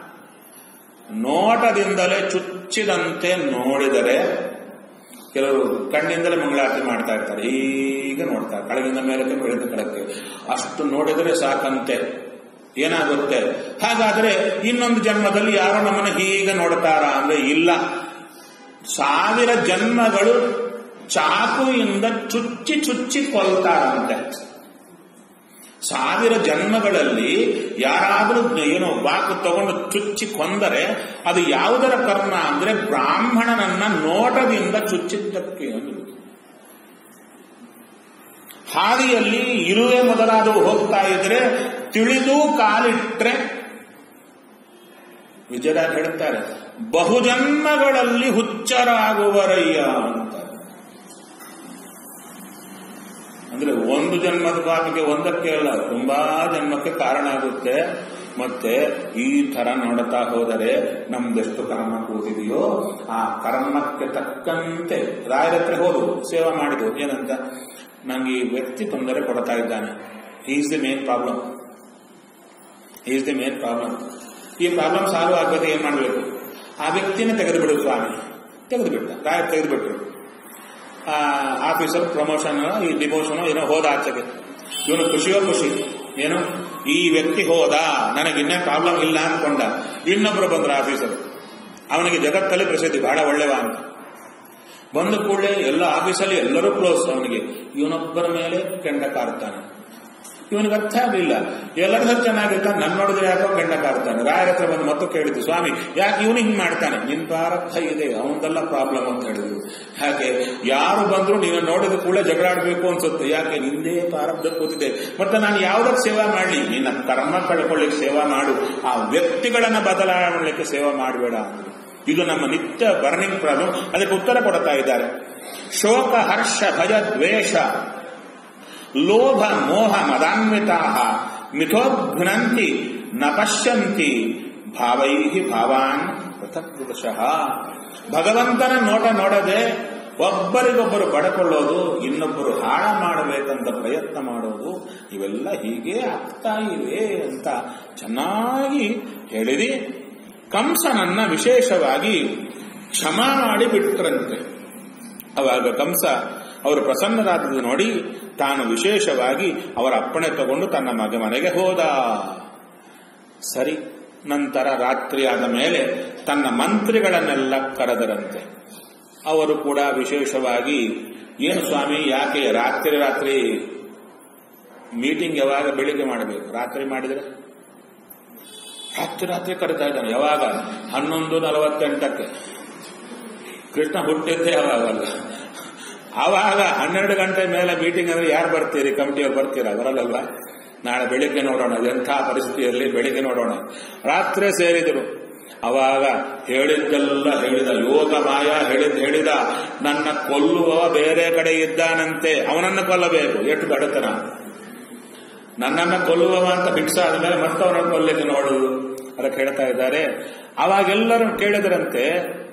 Speaker 1: ನೋಟದಿಂದಲೇ ಚುಚ್ಚಿದಂತೆ ನೋಡಿದರೆ, ಕೆಲವರು ಕಣ್ಣಿಂದಲೇ ಮಂಗಳಾರತಿ ಮಾಡ್ತಾ ಇರ್ತಾರೆ, ಹೀಗೆ ನೋಡ್ತಾರೆ, ಕೆಳಗಿಂದ ಮೇಲಕ್ಕೆ ಬೆಳೆದ ಕೆಳಕ್ಕೆ, ಅಷ್ಟು ನೋಡಿದರೆ ಸಾಕಂತೆ. ಏನಾಗುತ್ತೆ? ಹಾಗಾದ್ರೆ ಇನ್ನೊಂದು ಜನ್ಮದಲ್ಲಿ ಯಾರೋ ನಮ್ಮನ್ನ ಹೀಗೆ ನೋಡ್ತಾರ ಅಂದ್ರೆ ಇಲ್ಲ. ಸಾವಿರ ಜನ್ಮಗಳು ಚಾಕುವಿಂದ ಚುಚ್ಚಿ ಚುಚ್ಚಿ ಕೊಲ್ತಾರಂತೆ. ಸಾವಿರ ಜನ್ಮಗಳಲ್ಲಿ ಯಾರಾದರೂ ಏನೋ ವಾಕು ತಗೊಂಡು ಚುಚ್ಚಿ ಕೊಂದರೆ ಅದು ಯಾವುದರ ಕರ್ಮ ಅಂದ್ರೆ ಬ್ರಾಹ್ಮಣನನ್ನ ನೋಟದಿಂದ ಚುಚ್ಚಿದ್ದಕ್ಕೆ. ಹಾದಿಯಲ್ಲಿ ಇರುವೆ ಮೊದಲಾದವು ಹೋಗ್ತಾ ಇದ್ರೆ ತಿಳಿದು ಕಾಲಿಟ್ರೆ, ವಿಜಯರಾಜ್ ಹೇಳ್ತಾರೆ, ಬಹುಜನ್ಮಗಳಲ್ಲಿ ಹುಚ್ಚರಾಗುವರಯ್ಯ ಅಂತ. ಅಂದ್ರೆ ಒಂದು ಜನ್ಮದ ಪಾಪಕ್ಕೆ ಒಂದಕ್ಕೆ ಅಲ್ಲ, ತುಂಬಾ ಜನ್ಮಕ್ಕೆ ಕಾರಣ ಆಗುತ್ತೆ. ಮತ್ತೆ ಈ ತರ ನೋಡುತ್ತಾ ಹೋದರೆ ನಮ್ದೆಷ್ಟು ಕರ್ಮ ಕೂತಿದೆಯೋ ಆ ಕರ್ಮಕ್ಕೆ ತಕ್ಕಂತೆ ರಾಯರ ಹತ್ರ ಹೋದು ಸೇವಾ ಮಾಡಿದ್ರು. ಏನಂತ? ನಂಗೆ ಈ ವ್ಯಕ್ತಿ ತೊಂದರೆ ಕೊಡ್ತಾ ಇದ್ದಾನೆ, is the main problem, is the main problem. ಈ ಪ್ರಾಬ್ಲಮ್ ಸಾಲ್ವ್ ಆಗಬೇಕು, ಏನ್ ಮಾಡಬೇಕು? ಆ ವ್ಯಕ್ತಿನ ತೆಗೆದು ಬಿಡು ಸ್ವಾಮಿ. ತೆಗೆದು ಬಿಟ್ಟ, ರಾಯರ್ ತೆಗೆದು ಬಿಟ್ರು. ಆಫೀಸರ್ ಪ್ರಮೋಷನ್, ಈ ಡಿಮೋಷನ್ ಏನೋ ಹೋದ ಆಚೆಗೆ. ಇವನು ಖುಷಿಯೋ ಖುಷಿ, ಏನು ಈ ವ್ಯಕ್ತಿ ಹೋದ, ನನಗೆ ಇನ್ನೇ ಪ್ರಾಬ್ಲಮ್ ಇಲ್ಲ ಅನ್ಕೊಂಡ. ಇನ್ನೊಬ್ರು ಬಂದ್ರ ಆಫೀಸರ್, ಅವನಿಗೆ ಜಗತ್ತಲ್ಲಿ ಪ್ರಸಿದ್ಧಿ, ಬಹಳ ಒಳ್ಳೆವ ಅಂತ. ಬಂದ ಕೂಡಲೇ ಎಲ್ಲ ಆಫೀಸಲ್ಲಿ ಎಲ್ಲರೂ ಕ್ಲೋಸ್. ಅವನಿಗೆ ಇವನೊಬ್ಬರ ಮೇಲೆ ಕೆಂಡ ಕಾರುತ್ತಾನೆ. ಇವನಿಗೆ ಅರ್ಥ ಆಗಲಿಲ್ಲ. ಎಲ್ಲರೂ ಚೆನ್ನಾಗಿರ್ತಾನೆ, ನನ್ನ ನೋಡಿದ್ರೆ ಯಾಕೋ ಗಂಡ ಕಾಡ್ತಾನೆ. ರಾಯರ ಹತ್ರ ಬಂದು ಮತ್ತು ಕೇಳಿದ್ದು, ಸ್ವಾಮಿ ಯಾಕೆ ಇವನು ಹಿಂಗೆ ಮಾಡ್ತಾನೆ? ನಿನ್ ಪ್ರಾರಬ್ಧ ಇದೆ, ಅವನದೆಲ್ಲ ಪ್ರಾಬ್ಲಮ್ ಅಂತ ಹೇಳಿದ್ರು. ಹಾಗೆ ಯಾರು ಬಂದ್ರು ನೀನು ನೋಡಿದ ಕೂಡ ಜಗಳಾಡಬೇಕು ಅನ್ಸುತ್ತೆ. ಯಾಕೆ? ನಿಂದೇ ಪ್ರಾರಬ್ಧ ಕೂತಿದೆ. ಮತ್ತೆ ನಾನು ಯಾವ್ದಕ್ಕೆ ಸೇವಾ ಮಾಡಲಿ? ನಿನ್ನ ಕರ್ಮ ಕಳ್ಕೊಳ್ಳಿಕ್ಕೆ ಸೇವಾ ಮಾಡು, ಆ ವ್ಯಕ್ತಿಗಳನ್ನ ಬದಲಾವಣೆಗೆ ಸೇವಾ ಮಾಡಬೇಡ. ಇದು ನಮ್ಮ ನಿತ್ಯ ಬರ್ನಿಂಗ್ ಪ್ರಾಬ್ಲಮ್. ಅದಕ್ಕೆ ಉತ್ತರ ಕೊಡ್ತಾ ಇದ್ದಾರೆ. ಶೋಕ ಹರ್ಷ ಭಯ ದ್ವೇಷ ಲೋಭ ಮೋಹ ಮದಾನ್ವಿತಾ ಮಿಥೋಘ್ನಂತಿ ನ ಪಶ್ಯಂತಿ ಭಾವೈ ಭಾವಾನ್ ಪೃಥಕ್ಪುರುಷಃ. ಭಗವಂತನ ನೋಟ ನೋಡದೆ ಒಬ್ಬರಿಗೊಬ್ಬರು ಬಡಕೊಳ್ಳೋದು, ಇನ್ನೊಬ್ಬರು ಹಾಳ ಮಾಡಬೇಕಂತ ಪ್ರಯತ್ನ ಮಾಡೋದು, ಇವೆಲ್ಲ ಹೀಗೆ ಆಗ್ತಾ ಇವೆ ಅಂತ ಚೆನ್ನಾಗಿ ಹೇಳಿರಿ. ಕಂಸನನ್ನ ವಿಶೇಷವಾಗಿ ಕ್ಷಮಾ ಮಾಡಿ ಬಿಟ್ರಂತೆ. ಅವಾಗ ಕಂಸ ಅವರು ಪ್ರಸನ್ನರಾದ ನೋಡಿ ತಾನು ವಿಶೇಷವಾಗಿ ಅವರ ಅಪ್ಪಣೆ ತಗೊಂಡು ತನ್ನ ಮಗ ಮನೆಗೆ ಹೋದ. ಸರಿ, ನಂತರ ರಾತ್ರಿ ಆದ ಮೇಲೆ ತನ್ನ ಮಂತ್ರಿಗಳನ್ನೆಲ್ಲ ಕರೆದರಂತೆ. ಅವರು ಕೂಡ ವಿಶೇಷವಾಗಿ, ಏನು ಸ್ವಾಮಿ ಯಾಕೆ ರಾತ್ರಿ ರಾತ್ರಿ ಮೀಟಿಂಗ್ ಯಾವಾಗ ಬೆಳಿಗ್ಗೆ ಮಾಡಬೇಕು, ರಾತ್ರಿ ಮಾಡಿದರೆ ರಾತ್ರಿ ರಾತ್ರಿ ಕರಿತಾ ಇದ್ದಾನೆ. ಯಾವಾಗ? ಹನ್ನೊಂದು ನಲವತ್ತೆಂಟಕ್ಕೆ. ಕೃಷ್ಣ ಹುಟ್ಟಿದ್ದೇ ಅವಾಗಲ್ಲ. ಆವಾಗ ಹನ್ನೆರಡು ಗಂಟೆ ಮೇಲೆ ಮೀಟಿಂಗ್ ಅಂದ್ರೆ ಯಾರು ಬರ್ತೀರಿ? ಕಮಿಟಿಯವ್ರು ಬರ್ತೀರಾ? ಬರಲ್ಲಲ್ಲ. ನಾಳೆ ಬೆಳಿಗ್ಗೆ ನೋಡೋಣ, ಎಂಥ ಪರಿಸ್ಥಿತಿಯಲ್ಲಿ ಬೆಳಿಗ್ಗೆ ನೋಡೋಣ. ರಾತ್ರಿ ಸೇರಿದರು. ಅವಾಗ ಹೇಳಿದ್ದೆಲ್ಲ ಹೇಳಿದ. ಯೋಗ ಮಾಯ ಹೇಳಿದ್ ಹೇಳಿದ. ನನ್ನ ಕೊಲ್ಲುವ ಬೇರೆ ಕಡೆ ಇದ್ದಾನಂತೆ, ಅವನನ್ನು ಕೊಲ್ಲಬೇಕು. ಎಷ್ಟು ಗಡತನ! ನನ್ನನ್ನು ಕೊಲ್ಲುವವ ಅಂತ ಫಿಕ್ಸ್ ಆದ್ಮೇಲೆ ಮತ್ತೆ ಅವನನ್ನು ಕೊಲ್ಲಿಕ್ಕೆ ನೋಡುದು. ಅದಕ್ಕೆ ಹೇಳ್ತಾ ಇದ್ದಾರೆ. ಅವಾಗೆಲ್ಲರೂ ಕೇಳಿದ್ರಂತೆ,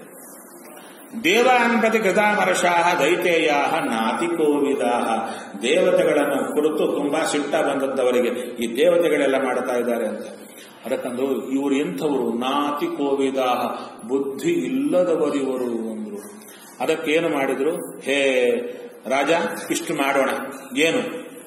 Speaker 1: ದೇವಾನ್ ಪ್ರತಿ ಕೃತಾಮರ್ಷಾಹ ದೈತೇಯಾಹ ನಾತಿ ಕೋವಿದಾಹ. ದೇವತೆಗಳನ್ನು ಕುರಿತು ತುಂಬಾ ಸಿಟ್ಟ ಬಂದದ್ದವರಿಗೆ ಈ ದೇವತೆಗಳೆಲ್ಲ ಮಾಡ್ತಾ ಇದ್ದಾರೆ ಅಂತ. ಅದಕ್ಕಂದು ಇವರು ಎಂಥವರು? ನಾತಿ ಕೋವಿದಾಹ, ಬುದ್ಧಿ ಇಲ್ಲದವರಿವರು ಅಂದ್ರು. ಅದಕ್ಕೇನು ಮಾಡಿದ್ರು? ಹೇ ರಾಜ, ಇಷ್ಟು ಮಾಡೋಣ. ಏನು?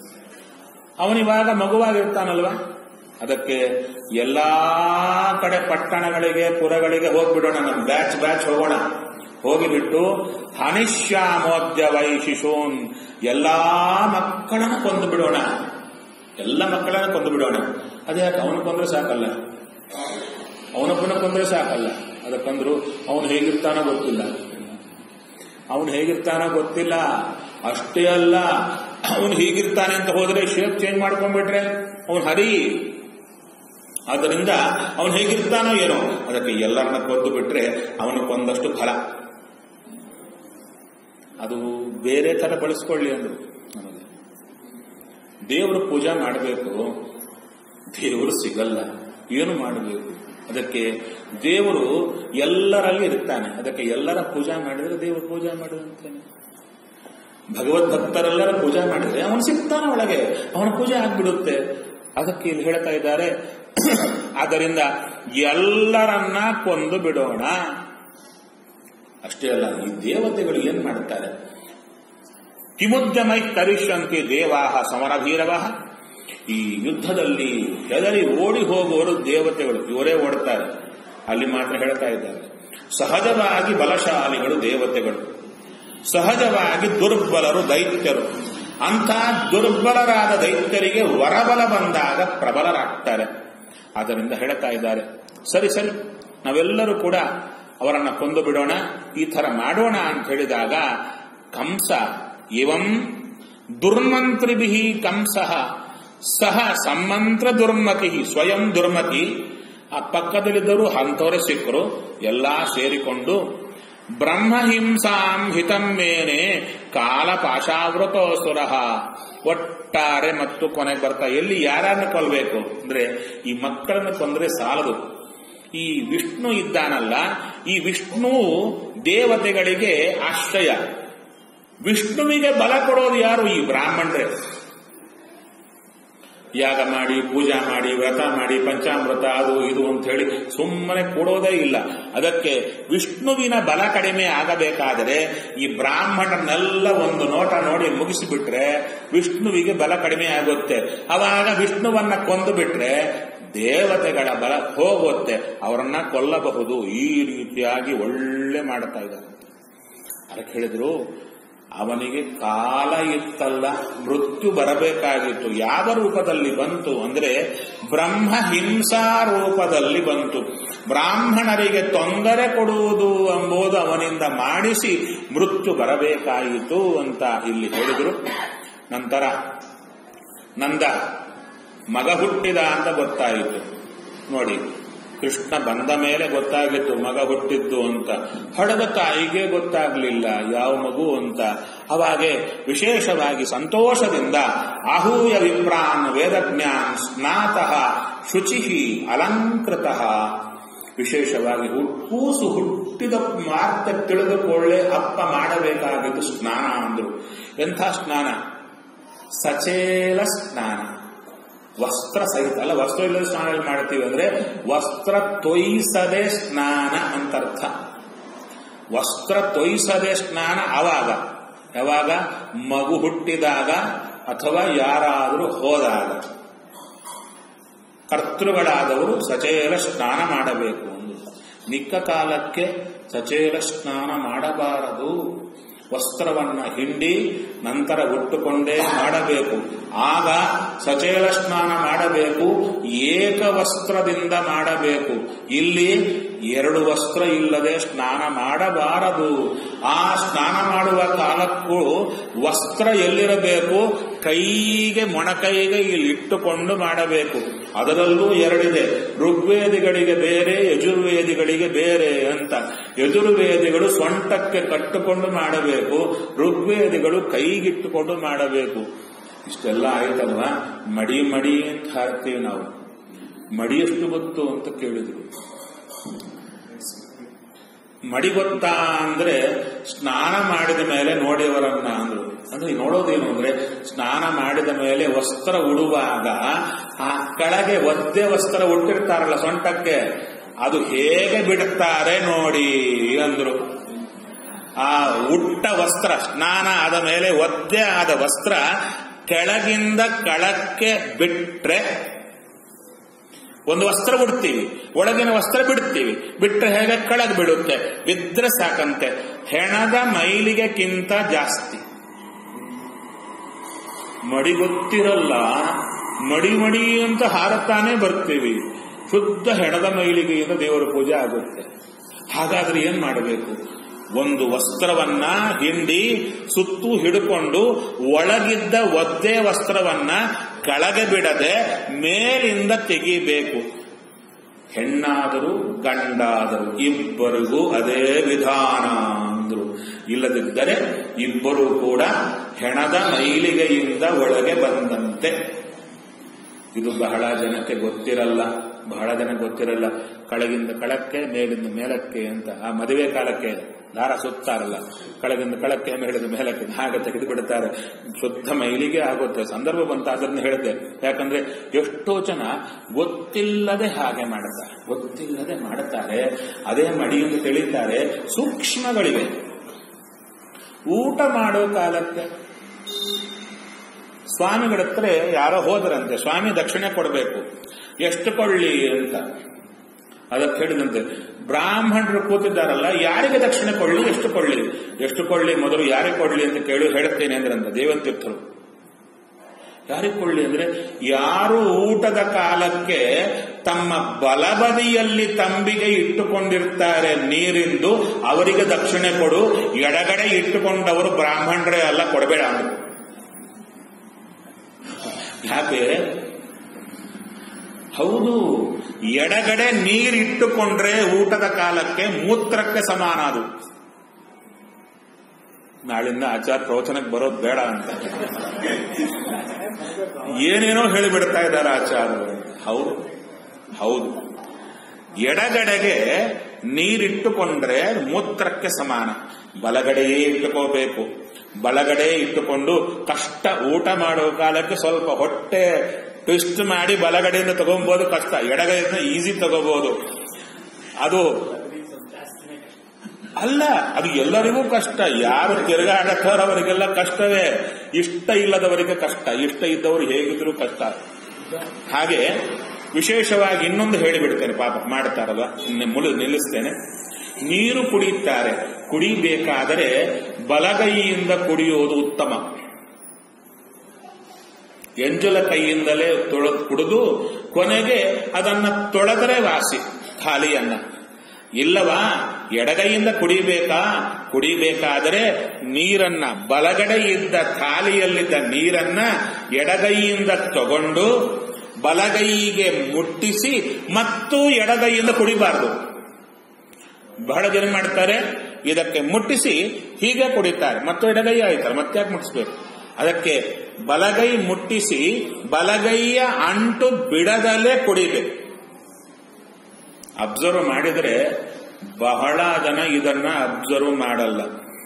Speaker 1: ಅವನಿವಾಗ ಮಗುವಾಗಿರ್ತಾನಲ್ವಾ, ಅದಕ್ಕೆ ಎಲ್ಲಾ ಕಡೆ ಪಟ್ಟಣಗಳಿಗೆ ಪುರಗಳಿಗೆ ಹೋಗ್ಬಿಡೋಣ, ನಮ್ಮ ಬ್ಯಾಚ್ ಬ್ಯಾಚ್ ಹೋಗೋಣ. ಹೋಗಿಬಿಟ್ಟು ಹನಿಶ್ಯಾಮೋದ್ಯ ವೈ ಶಿಶೂನ್, ಎಲ್ಲಾ ಮಕ್ಕಳನ್ನ ಕೊಂದು ಬಿಡೋಣ, ಎಲ್ಲ ಮಕ್ಕಳನ್ನ ಕೊಂದು ಬಿಡೋಣ. ಅದ್ಯಾಕೆ? ಅವನು ಕೊಂದ್ರೆ ಸಾಕಲ್ಲ, ಅವನೊಬ್ಬನ ಕೊಂದ್ರೆ ಸಾಕಲ್ಲ. ಅದಕ್ಕಂದ್ರು ಅವನು ಹೇಗಿರ್ತಾನೋ ಗೊತ್ತಿಲ್ಲ, ಅವನು ಹೇಗಿರ್ತಾನೋ ಗೊತ್ತಿಲ್ಲ. ಅಷ್ಟೇ ಅಲ್ಲ, ಅವನು ಹೀಗಿರ್ತಾನೆ ಅಂತ ಹೋದ್ರೆ ಶೇಪ್ ಚೇಂಜ್ ಮಾಡ್ಕೊಂಡ್ಬಿಟ್ರೆ ಅವನು ಹರಿ. ಆದ್ದರಿಂದ ಅವನು ಹೇಗಿರ್ತಾನೋ ಏನೋ, ಅದಕ್ಕೆ ಎಲ್ಲರನ್ನ ಕೊಂದು ಬಿಟ್ರೆ ಅವನು ಕೊಂದಷ್ಟು ಫಲ. ಅದು ಬೇರೆ ತರ ಬಳಸ್ಕೊಳ್ಳಿ ಅಂದ್ರು. ನಮಗೆ ದೇವರು ಪೂಜಾ ಮಾಡಬೇಕು, ದೇವರು ಸಿಗಲ್ಲ, ಏನು ಮಾಡಬೇಕು? ಅದಕ್ಕೆ ದೇವರು ಎಲ್ಲರಲ್ಲಿ ಇರ್ತಾನೆ. ಅದಕ್ಕೆ ಎಲ್ಲರ ಪೂಜಾ ಮಾಡಿದ್ರೆ ದೇವರು ಪೂಜಾ ಮಾಡಿದಂತಾನೆ. ಭಗವದ್ಭಕ್ತರೆಲ್ಲರ ಪೂಜಾ ಮಾಡಿದ್ರೆ ಅವನು ಸಿಗ್ತಾನೆ ಒಳಗೆ, ಅವನ ಪೂಜೆ ಆಗ್ಬಿಡುತ್ತೆ. ಅದಕ್ಕೆ ಇಲ್ಲಿ ಹೇಳ್ತಾ ಇದ್ದಾರೆ, ಆದ್ದರಿಂದ ಎಲ್ಲರನ್ನ ಕೊಂದು ಬಿಡೋಣ. ಅಷ್ಟೇ ಅಲ್ಲ, ಈ ದೇವತೆಗಳು ಏನ್ ಮಾಡ್ತಾರೆ? ಕಿಮುದ್ಯಮೈ ಕರಿಷ್ಯಂತಿ ದೇವಾಹ ಸಮರಭೀರವಃ. ಈ ಯುದ್ಧದಲ್ಲಿ ಹೆದರಿ ಓಡಿ ಹೋಗುವವರು ದೇವತೆಗಳು, ಇವರೇ ಓಡ್ತಾರೆ. ಅಲ್ಲಿ ಮಾತ್ರ ಹೇಳ್ತಾ ಇದ್ದಾರೆ, ಸಹಜವಾಗಿ ಬಲಶಾಲಿಗಳು ದೇವತೆಗಳು, ಸಹಜವಾಗಿ ದುರ್ಬಲರು ದೈತ್ಯರು. ಅಂಥ ದುರ್ಬಲರಾದ ದೈತ್ಯರಿಗೆ ವರಬಲ ಬಂದಾಗ ಪ್ರಬಲರಾಗ್ತಾರೆ. ಆದ್ದರಿಂದ ಹೇಳ್ತಾ ಇದ್ದಾರೆ, ಸರಿ ಸರಿ ನಾವೆಲ್ಲರೂ ಕೂಡ ಅವರನ್ನ ಕೊಂದು ಬಿಡೋಣ, ಈ ತರ ಮಾಡೋಣ ಅಂತ ಹೇಳಿದಾಗ ಕಂಸ ಇವಂ ದುರ್ಮಂತ್ರಿಭಿ ಕಂಸ ಸಹ ಸಮ್ಮಂತ್ರ ದುರ್ಮತಿ ಸ್ವಯಂ ದುರ್ಮತಿ. ಆ ಪಕ್ಕದಲ್ಲಿದ್ದರು ಅಂಥವರೇ ಸಿಕ್ಕರು. ಎಲ್ಲಾ ಸೇರಿಕೊಂಡು ಬ್ರಹ್ಮಹಿಂಸಾಂ ಹಿತಂ ಮೇನೆ ಕಾಲ ಪಾಶಾವೃತೋಸುರ. ಒಟ್ಟಾರೆ ಮತ್ತು ಕೊನೆಗೆ ಬರ್ತಾ ಎಲ್ಲಿ ಯಾರನ್ನ ಕೊಲ್ಲಬೇಕು ಅಂದ್ರೆ ಈ ಮಕ್ಕಳನ್ನು ಕೊಂದ್ರೆ ಸಾಲದು. ಈ ವಿಷ್ಣು ಇದ್ದಾನಲ್ಲ, ಈ ವಿಷ್ಣು ದೇವತೆಗಳಿಗೆ ಆಶ್ರಯ. ವಿಷ್ಣುವಿಗೆ ಬಲ ಕೊಡೋದು ಯಾರು? ಈ ಬ್ರಾಹ್ಮಣರೇ. ಯಾಗ ಮಾಡಿ, ಪೂಜಾ ಮಾಡಿ, ವ್ರತ ಮಾಡಿ, ಪಂಚಾಮೃತ ಅದು ಇದು ಅಂತ ಹೇಳಿ ಸುಮ್ಮನೆ ಕೊಡೋದೇ ಇಲ್ಲ. ಅದಕ್ಕೆ ವಿಷ್ಣುವಿನ ಬಲ ಕಡಿಮೆ ಆಗಬೇಕಾದರೆ ಈ ಬ್ರಾಹ್ಮಣರನ್ನೆಲ್ಲ ಒಂದು ನೋಟ ನೋಡಿ ಮುಗಿಸಿಬಿಟ್ರೆ ವಿಷ್ಣುವಿಗೆ ಬಲ ಕಡಿಮೆ ಆಗುತ್ತೆ. ಅವಾಗ ವಿಷ್ಣುವನ್ನ ಕೊಂದು ಬಿಟ್ರೆ ದೇವತೆಗಳ ಬಲ ಹೋಗುತ್ತೆ, ಅವರನ್ನ ಕೊಲ್ಲಬಹುದು. ಈ ರೀತಿಯಾಗಿ ಒಳ್ಳೆ ಮಾಡ್ತಾ ಇದ್ದಾರೆ. ಅದಕ್ಕೆ ಹೇಳಿದ್ರು, ಅವನಿಗೆ ಕಾಲ ಇತ್ತಲ್ಲ, ಮೃತ್ಯು ಬರಬೇಕಾಗಿತ್ತು. ಯಾವ ರೂಪದಲ್ಲಿ ಬಂತು ಅಂದ್ರೆ ಬ್ರಹ್ಮ ಹಿಂಸಾ ರೂಪದಲ್ಲಿ ಬಂತು. ಬ್ರಾಹ್ಮಣರಿಗೆ ತೊಂದರೆ ಕೊಡುವುದು ಎಂಬುದು ಅವನಿಂದ ಮಾಡಿಸಿ ಮೃತ್ಯು ಬರಬೇಕಾಯಿತು ಅಂತ ಇಲ್ಲಿ ಹೇಳಿದರು. ನಂತರ ನಂದ ಮಗ ಹುಟ್ಟಿದ ಅಂತ ಗೊತ್ತಾಯಿತು. ನೋಡಿ, ಕೃಷ್ಣ ಬಂದ ಮೇಲೆ ಗೊತ್ತಾಗಿತ್ತು ಮಗ ಹುಟ್ಟಿದ್ದು ಅಂತ. ಹಡದ ತಾಯಿಗೆ ಗೊತ್ತಾಗ್ಲಿಲ್ಲ ಯಾವ ಮಗು ಅಂತ. ಅವಾಗೆ ವಿಶೇಷವಾಗಿ ಸಂತೋಷದಿಂದ ಆಹೂಯ ವಿಪ್ರಾನ್ ವೇದಜ್ಞಾನ್ ಸ್ನಾತಃ ಶುಚಿಹಿ ಅಲಂಕೃತಃ. ವಿಶೇಷವಾಗಿ ಕೂಸು ಹುಟ್ಟಿದ ಮಾರ್ತ ತಿಳಿದುಕೊಳ್ಳೆ ಅಪ್ಪ ಮಾಡಬೇಕಾಗಿದ್ದು ಸ್ನಾನ ಅಂದ್ರು. ಎಂಥ ಸ್ನಾನ? ಸಚೇಲ ಸ್ನಾನ. ವಸ್ತ್ರ ಸಹಿತ ಅಲ್ಲ, ವಸ್ತ್ರ ಇಲ್ಲದೆ ಸ್ನಾನ ಮಾಡ್ತೀವಿ ಅಂದ್ರೆ ವಸ್ತ್ರ ತೊಯ್ಸದೆ ಸ್ನಾನ ಅಂತರ್ಥ. ವಸ್ತ್ರ ತೊಯ್ಸದೆ ಸ್ನಾನ ಅವಾಗ ಯಾವಾಗ? ಮಗು ಹುಟ್ಟಿದಾಗ ಅಥವಾ ಯಾರಾದರೂ ಹೋದಾಗ. ಕರ್ತೃಗಳಾದವರು ಸಚೇಲ ಸ್ನಾನ ಮಾಡಬೇಕು. ನಿಕ್ಕ ಕಾಲಕ್ಕೆ ಸಚೇಲ ಸ್ನಾನ ಮಾಡಬಾರದು. ವಸ್ತ್ರವನ್ನ ಹಿಂಡಿ ನಂತರ ಉಟ್ಟುಕೊಂಡೇ ಮಾಡಬೇಕು. ಆಗ ಸಚೇಲ ಸ್ನಾನ ಮಾಡಬೇಕು. ಏಕವಸ್ತ್ರದಿಂದ ಮಾಡಬೇಕು. ಇಲ್ಲಿ ಎರಡು ವಸ್ತ್ರ ಇಲ್ಲದೆ ಸ್ನಾನ ಮಾಡಬಾರದು. ಆ ಸ್ನಾನ ಮಾಡುವ ಕಾಲಕ್ಕೂ ವಸ್ತ್ರ ಎಲ್ಲಿರಬೇಕು? ಕೈಗೆ, ಮೊಣಕೈಗೆ ಇಲ್ಲಿ ಇಟ್ಟುಕೊಂಡು ಮಾಡಬೇಕು. ಅದರಲ್ಲೂ ಎರಡಿದೆ, ಋಗ್ವೇದಿಗಳಿಗೆ ಬೇರೆ, ಯಜುರ್ವೇದಿಗಳಿಗೆ ಬೇರೆ ಅಂತ. ಯಜುರ್ವೇದಿಗಳು ಸೊಂಟಕ್ಕೆ ಕಟ್ಟುಕೊಂಡು ಮಾಡಬೇಕು, ಋಗ್ವೇದಿಗಳು ಕೈಗಿಟ್ಟುಕೊಂಡು ಮಾಡಬೇಕು. ಇಷ್ಟೆಲ್ಲ ಆಯ್ತಲ್ವಾ? ಮಡಿ ಮಡಿ ಅಂತ ಹಾಕ್ತೀವಿ ನಾವು. ಮಡಿ ಎಷ್ಟು ಗೊತ್ತು ಅಂತ ಕೇಳಿದ್ರು. ಮಡಿ ಗೊತ್ತಾ ಅಂದ್ರೆ ಸ್ನಾನ ಮಾಡಿದ ಮೇಲೆ ನೋಡಿಯವರನ್ನ ಅಂದ್ರು. ಅಂದ್ರೆ ನೋಡೋದೇನು ಅಂದ್ರೆ ಸ್ನಾನ ಮಾಡಿದ ಮೇಲೆ ವಸ್ತ್ರ ಉಡುವಾಗ ಆ ಕೆಳಗೆ ಒದ್ದೆ ವಸ್ತ್ರ ಉಟ್ಟಿರ್ತಾರಲ್ಲ ಸೊಂಟಕ್ಕೆ, ಅದು ಹೇಗೆ ಬಿಡುತ್ತಾರೆ ನೋಡಿ ಅಂದ್ರು. ಆ ಉಟ್ಟ ವಸ್ತ್ರ ಸ್ನಾನ ಆದ ಮೇಲೆ ಒದ್ದೆ ಆದ ವಸ್ತ್ರ ಕೆಳಗಿಂದ ಕೆಳಕ್ಕೆ ಬಿಟ್ರೆ, ಒಂದು ವಸ್ತ್ರ ಉಡ್ತೀವಿ, ಒಳಗಿನ ವಸ್ತ್ರ ಬಿಡ್ತೀವಿ, ಬಿಟ್ರೆ ಹೇಗೆ ಕೆಳಗೆ ಬಿಡುತ್ತೆ, ಬಿದ್ರೆ ಸಾಕಂತೆ. ಹೆಣದ ಮೈಲಿಗೆಕ್ಕಿಂತ ಜಾಸ್ತಿ. ಮಡಿ ಗೊತ್ತಿರಲ್ಲ, ಮಡಿ ಮಡಿ ಅಂತ ಹಾರತಾನೆ ಬರ್ತೀವಿ. ಶುದ್ಧ ಹೆಣದ ಮೈಲಿಗೆಯಿಂದ ದೇವರ ಪೂಜೆ ಆಗುತ್ತೆ. ಹಾಗಾದ್ರೆ ಏನ್ ಮಾಡಬೇಕು? ಒಂದು ವಸ್ತ್ರವನ್ನ ಹಿಂಡಿ ಸುತ್ತು ಹಿಡ್ಕೊಂಡು ಒಳಗಿದ್ದ ಒದ್ದೆ ವಸ್ತ್ರವನ್ನ ಕೆಳಗೆ ಬಿಡದೆ ಮೇಲಿಂದ ತೆಗಿಬೇಕು. ಹೆಣ್ಣಾದರೂ ಗಂಡಾದರೂ ಇಬ್ಬರಿಗೂ ಅದೇ ವಿಧಾನ ಅಂದ್ರು. ಇಲ್ಲದಿದ್ದರೆ ಇಬ್ಬರೂ ಕೂಡ ಹೆಣದ ಮೈಲಿಗೆಯಿಂದ ಒಳಗೆ ಬಂದಂತೆ. ಇದು ಬಹಳ ಜನಕ್ಕೆ ಗೊತ್ತಿರಲ್ಲ, ಬಹಳ ಜನ ಗೊತ್ತಿರಲ್ಲ. ಕೆಳಗಿಂದ ಕೆಳಕ್ಕೆ, ಮೇಲಿಂದ ಮೇಲಕ್ಕೆ ಅಂತ. ಆ ಮದುವೆ ಕಾಲಕ್ಕೆ ದಾರ ಸುತ್ತಾರಲ್ಲ, ಕೆಳಗಿಂದ ಕೆಳಕ್ಕೆ, ಮೇಲಿಂದ ಮೇಲಕ್ಕೆ ಹಾಗೆ ತೆಗೆದು ಬಿಡುತ್ತಾರೆ. ಶುದ್ಧ ಮೈಲಿಗೆ ಆಗುತ್ತೆ. ಸಂದರ್ಭ ಬಂತ ಅದನ್ನು ಹೇಳಿದೆ. ಯಾಕಂದ್ರೆ ಎಷ್ಟೋ ಜನ ಗೊತ್ತಿಲ್ಲದೆ ಹಾಗೆ ಮಾಡುತ್ತಾರೆ, ಗೊತ್ತಿಲ್ಲದೆ ಮಾಡುತ್ತಾರೆ. ಅದೇ ಮಡಿಯಿಂದ ತಿಳಿತಾರೆ. ಸೂಕ್ಷ್ಮಗಳಿವೆ. ಊಟ ಮಾಡೋ ಕಾಲಕ್ಕೆ ಸ್ವಾಮಿಗಳ ಹತ್ರ ಯಾರೋ ಹೋದರಂತೆ, ಸ್ವಾಮಿ ದಕ್ಷಿಣೆ ಕೊಡಬೇಕು, ಎಷ್ಟು ಕೊಳ್ಳಿ ಅಂತ. ಅದಕ್ಕೆ ಹೇಳಿದಂತೆ, ಬ್ರಾಹ್ಮಣರು ಕೂತಿದ್ದಾರಲ್ಲ, ಯಾರಿಗೆ ದಕ್ಷಿಣೆ ಕೊಳ್ಳಿ, ಎಷ್ಟು ಕೊಳ್ಳಿ, ಎಷ್ಟು ಕೊಳ್ಳಿ ಮೊದಲು ಯಾರಿಗೆ ಕೊಡ್ಲಿ ಅಂತ ಕೇಳಿ ಹೇಳುತ್ತೇನೆ ಅಂದ್ರಂತ ದೇವಂತೀರ್ಥರು. ಯಾರಿಗೆ ಕೊಳ್ಳಿ ಅಂದ್ರೆ, ಯಾರು ಊಟದ ಕಾಲಕ್ಕೆ ತಮ್ಮ ಬಲಬದಿಯಲ್ಲಿ ತಂಬಿಗೆ ಇಟ್ಟುಕೊಂಡಿರ್ತಾರೆ ನೀರಿಂದು, ಅವರಿಗೆ ದಕ್ಷಿಣೆ ಕೊಡು. ಎಡಗಡೆ ಇಟ್ಟುಕೊಂಡವರು ಬ್ರಾಹ್ಮಣರೇ ಅಲ್ಲ, ಕೊಡಬೇಡ ಅಂದ್ರು. ಯಾಕೆ? ಹೌದು, ಎಡಗಡೆ ನೀರಿಟ್ಟುಕೊಂಡ್ರೆ ಊಟದ ಕಾಲಕ್ಕೆ ಮೂತ್ರಕ್ಕೆ ಸಮಾನ. ಅದು ನಾಳಿಂದ ಆಚಾರ ಪ್ರವಚನಕ್ಕೆ ಬರೋದು ಬೇಡ ಅಂತ ಏನೇನೋ ಹೇಳಿಬಿಡ್ತಾ ಇದ್ದಾರೆ ಆಚಾರ್ಯರು. ಹೌದು ಹೌದು, ಎಡಗಡೆಗೆ ನೀರಿಟ್ಟುಕೊಂಡ್ರೆ ಮೂತ್ರಕ್ಕೆ ಸಮಾನ. ಬಲಗಡೆಯೇ ಇಟ್ಟುಕೋಬೇಕು. ಬಲಗಡೆ ಇಟ್ಟುಕೊಂಡು ಕಷ್ಟ. ಊಟ ಮಾಡೋ ಕಾಲಕ್ಕೆ ಸ್ವಲ್ಪ ಹೊಟ್ಟೆ ಟ್ವಿಸ್ಟ್ ಮಾಡಿ ಬಲಗಡೆಯಿಂದ ತಗೋಬಹುದು, ಕಷ್ಟ. ಎಡಗಡೆಯಿಂದ ಈಸಿ ತಗೋಬಹುದು. ಅದು ಅಲ್ಲ, ಅದು ಎಲ್ಲರಿಗೂ ಕಷ್ಟ. ಯಾರು ತಿರುಗಾಡತ್ತವರವರಿಗೆಲ್ಲ ಕಷ್ಟವೇ. ಇಷ್ಟ ಇಲ್ಲದವರಿಗೆ ಕಷ್ಟ, ಇಷ್ಟ ಇದ್ದವರು ಹೇಗಿದ್ರು ಕಷ್ಟ. ಹಾಗೆ ವಿಶೇಷವಾಗಿ ಇನ್ನೊಂದು ಹೇಳಿಬಿಡ್ತೇನೆ, ಪಾಪ ಮಾಡ್ತಾರಲ್ಲ, ಮುಳು ನಿಲ್ಲಿಸ್ತೇನೆ. ನೀರು ಕುಡಿಯುತ್ತಾರೆ. ಕುಡಿಬೇಕಾದರೆ ಬಲಗೈಯಿಂದ ಕುಡಿಯುವುದು ಉತ್ತಮ. ಎಂಜಲ ಕೈಯಿಂದಲೇ ತೊಳ ಕುಡಿದು ಕೊನೆಗೆ ಅದನ್ನ ತೊಳೆದರೆ ವಾಸಿ ಖಾಲಿಯನ್ನ. ಇಲ್ಲವಾ ಎಡಗೈಯಿಂದ ಕುಡಿಬೇಕಾ? ಕುಡಿಬೇಕಾದರೆ ನೀರನ್ನ ಬಲಗಡೆ ಇದ್ದ ಥಾಲಿಯಲ್ಲಿದ್ದ ನೀರನ್ನ ಎಡಗೈಯಿಂದ ತಗೊಂಡು ಬಲಗೈಗೆ ಮುಟ್ಟಿಸಿ ಮತ್ತು ಎಡಗೈಯಿಂದ ಕುಡಿಬಾರದು. ಬಹಳ ಜನ ಮಾಡ್ತಾರೆ, ಇದಕ್ಕೆ ಮುಟ್ಟಿಸಿ ಹೀಗೆ ಕುಡಿತಾರೆ, ಮತ್ತು ಎಡಗೈ ಆಯ್ತಾರೆ, ಮತ್ತೆ ಯಾಕೆ ಮುಟ್ಟಿಸ್ಬೇಕು? ಅದಕ್ಕೆ ಬಲಗೈ ಮುಟ್ಟಿಸಿ ಬಲಗೈಯ ಅಂಟು ಬಿಡದಲ್ಲೇ ಕುಡಿಬೇಕು. ಅಬ್ಸರ್ವ್ ಮಾಡಿದರೆ ಬಹಳ ಜನ ಇದನ್ನ ಅಬ್ಸರ್ವ್ ಮಾಡಲ್ಲ.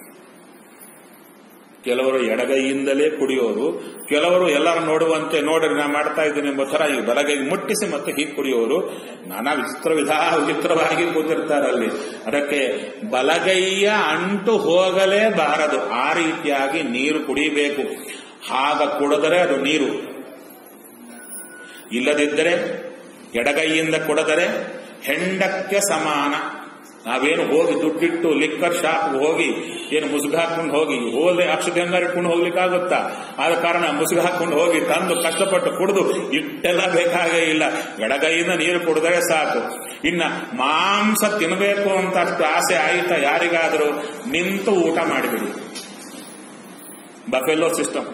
Speaker 1: ಕೆಲವರು ಎಡಗೈಯಿಂದಲೇ ಕುಡಿಯೋರು, ಕೆಲವರು ಎಲ್ಲರೂ ನೋಡುವಂತೆ ನೋಡ್ರಿ ನಾ ಮಾಡ್ತಾ ಇದ್ದೀನಿ ಎಂಬ ಥರ ಈ ಬಲಗೈ ಮುಟ್ಟಿಸಿ ಮತ್ತೆ ಹೀಗೆ ಕುಡಿಯೋರು. ನಾನಾ ವಿಚಿತ್ರ ವಿಧ ವಿಚಿತ್ರವಾಗಿ ಕೂತಿರ್ತಾರಲ್ಲಿ. ಅದಕ್ಕೆ ಬಲಗೈಯ ಅಂಟು ಹೋಗಲೇಬಾರದು. ಆ ರೀತಿಯಾಗಿ ನೀರು ಕುಡಿಬೇಕು. ಆಗ ಕುಡಿದರೆ ಅದು ನೀರು. ಇಲ್ಲದಿದ್ದರೆ ಎಡಗೈಯಿಂದ ಕುಡಿದರೆ ಹೆಂಡಕ್ಕೆ ಸಮಾನ. ನಾವೇನು ಹೋಗಿ ದುಡ್ಡಿಟ್ಟು ಲಿಕ್ಕರ್ ಶಾಪ್ ಹೋಗಿ ಏನು ಮುಸುಗು ಹಾಕೊಂಡು ಹೋಗಿ ಹೋದ್ರೆ ಅಕ್ಷತೆ ಹಂಗಾರು ಇಟ್ಕೊಂಡು ಹೋಗ್ಲಿಕ್ಕಾಗುತ್ತಾ? ಆದ ಕಾರಣ ಮುಸುಗು ಹಾಕೊಂಡು ಹೋಗಿ ತಂದು ಕಷ್ಟಪಟ್ಟು ಕುಡಿದು ಇಟ್ಟೆಲ್ಲ ಬೇಕಾಗೇ ಇಲ್ಲ. ಎಡಗೈಯಿಂದ ನೀರು ಕುಡಿದರೆ ಸಾಕು. ಇನ್ನ ಮಾಂಸ ತಿನ್ನಬೇಕು ಅಂತ ಅಷ್ಟು ಆಸೆ ಆಯಿತಾ ಯಾರಿಗಾದರೂ, ನಿಂತು ಊಟ ಮಾಡಿಬಿಡಿ. Buffalo system.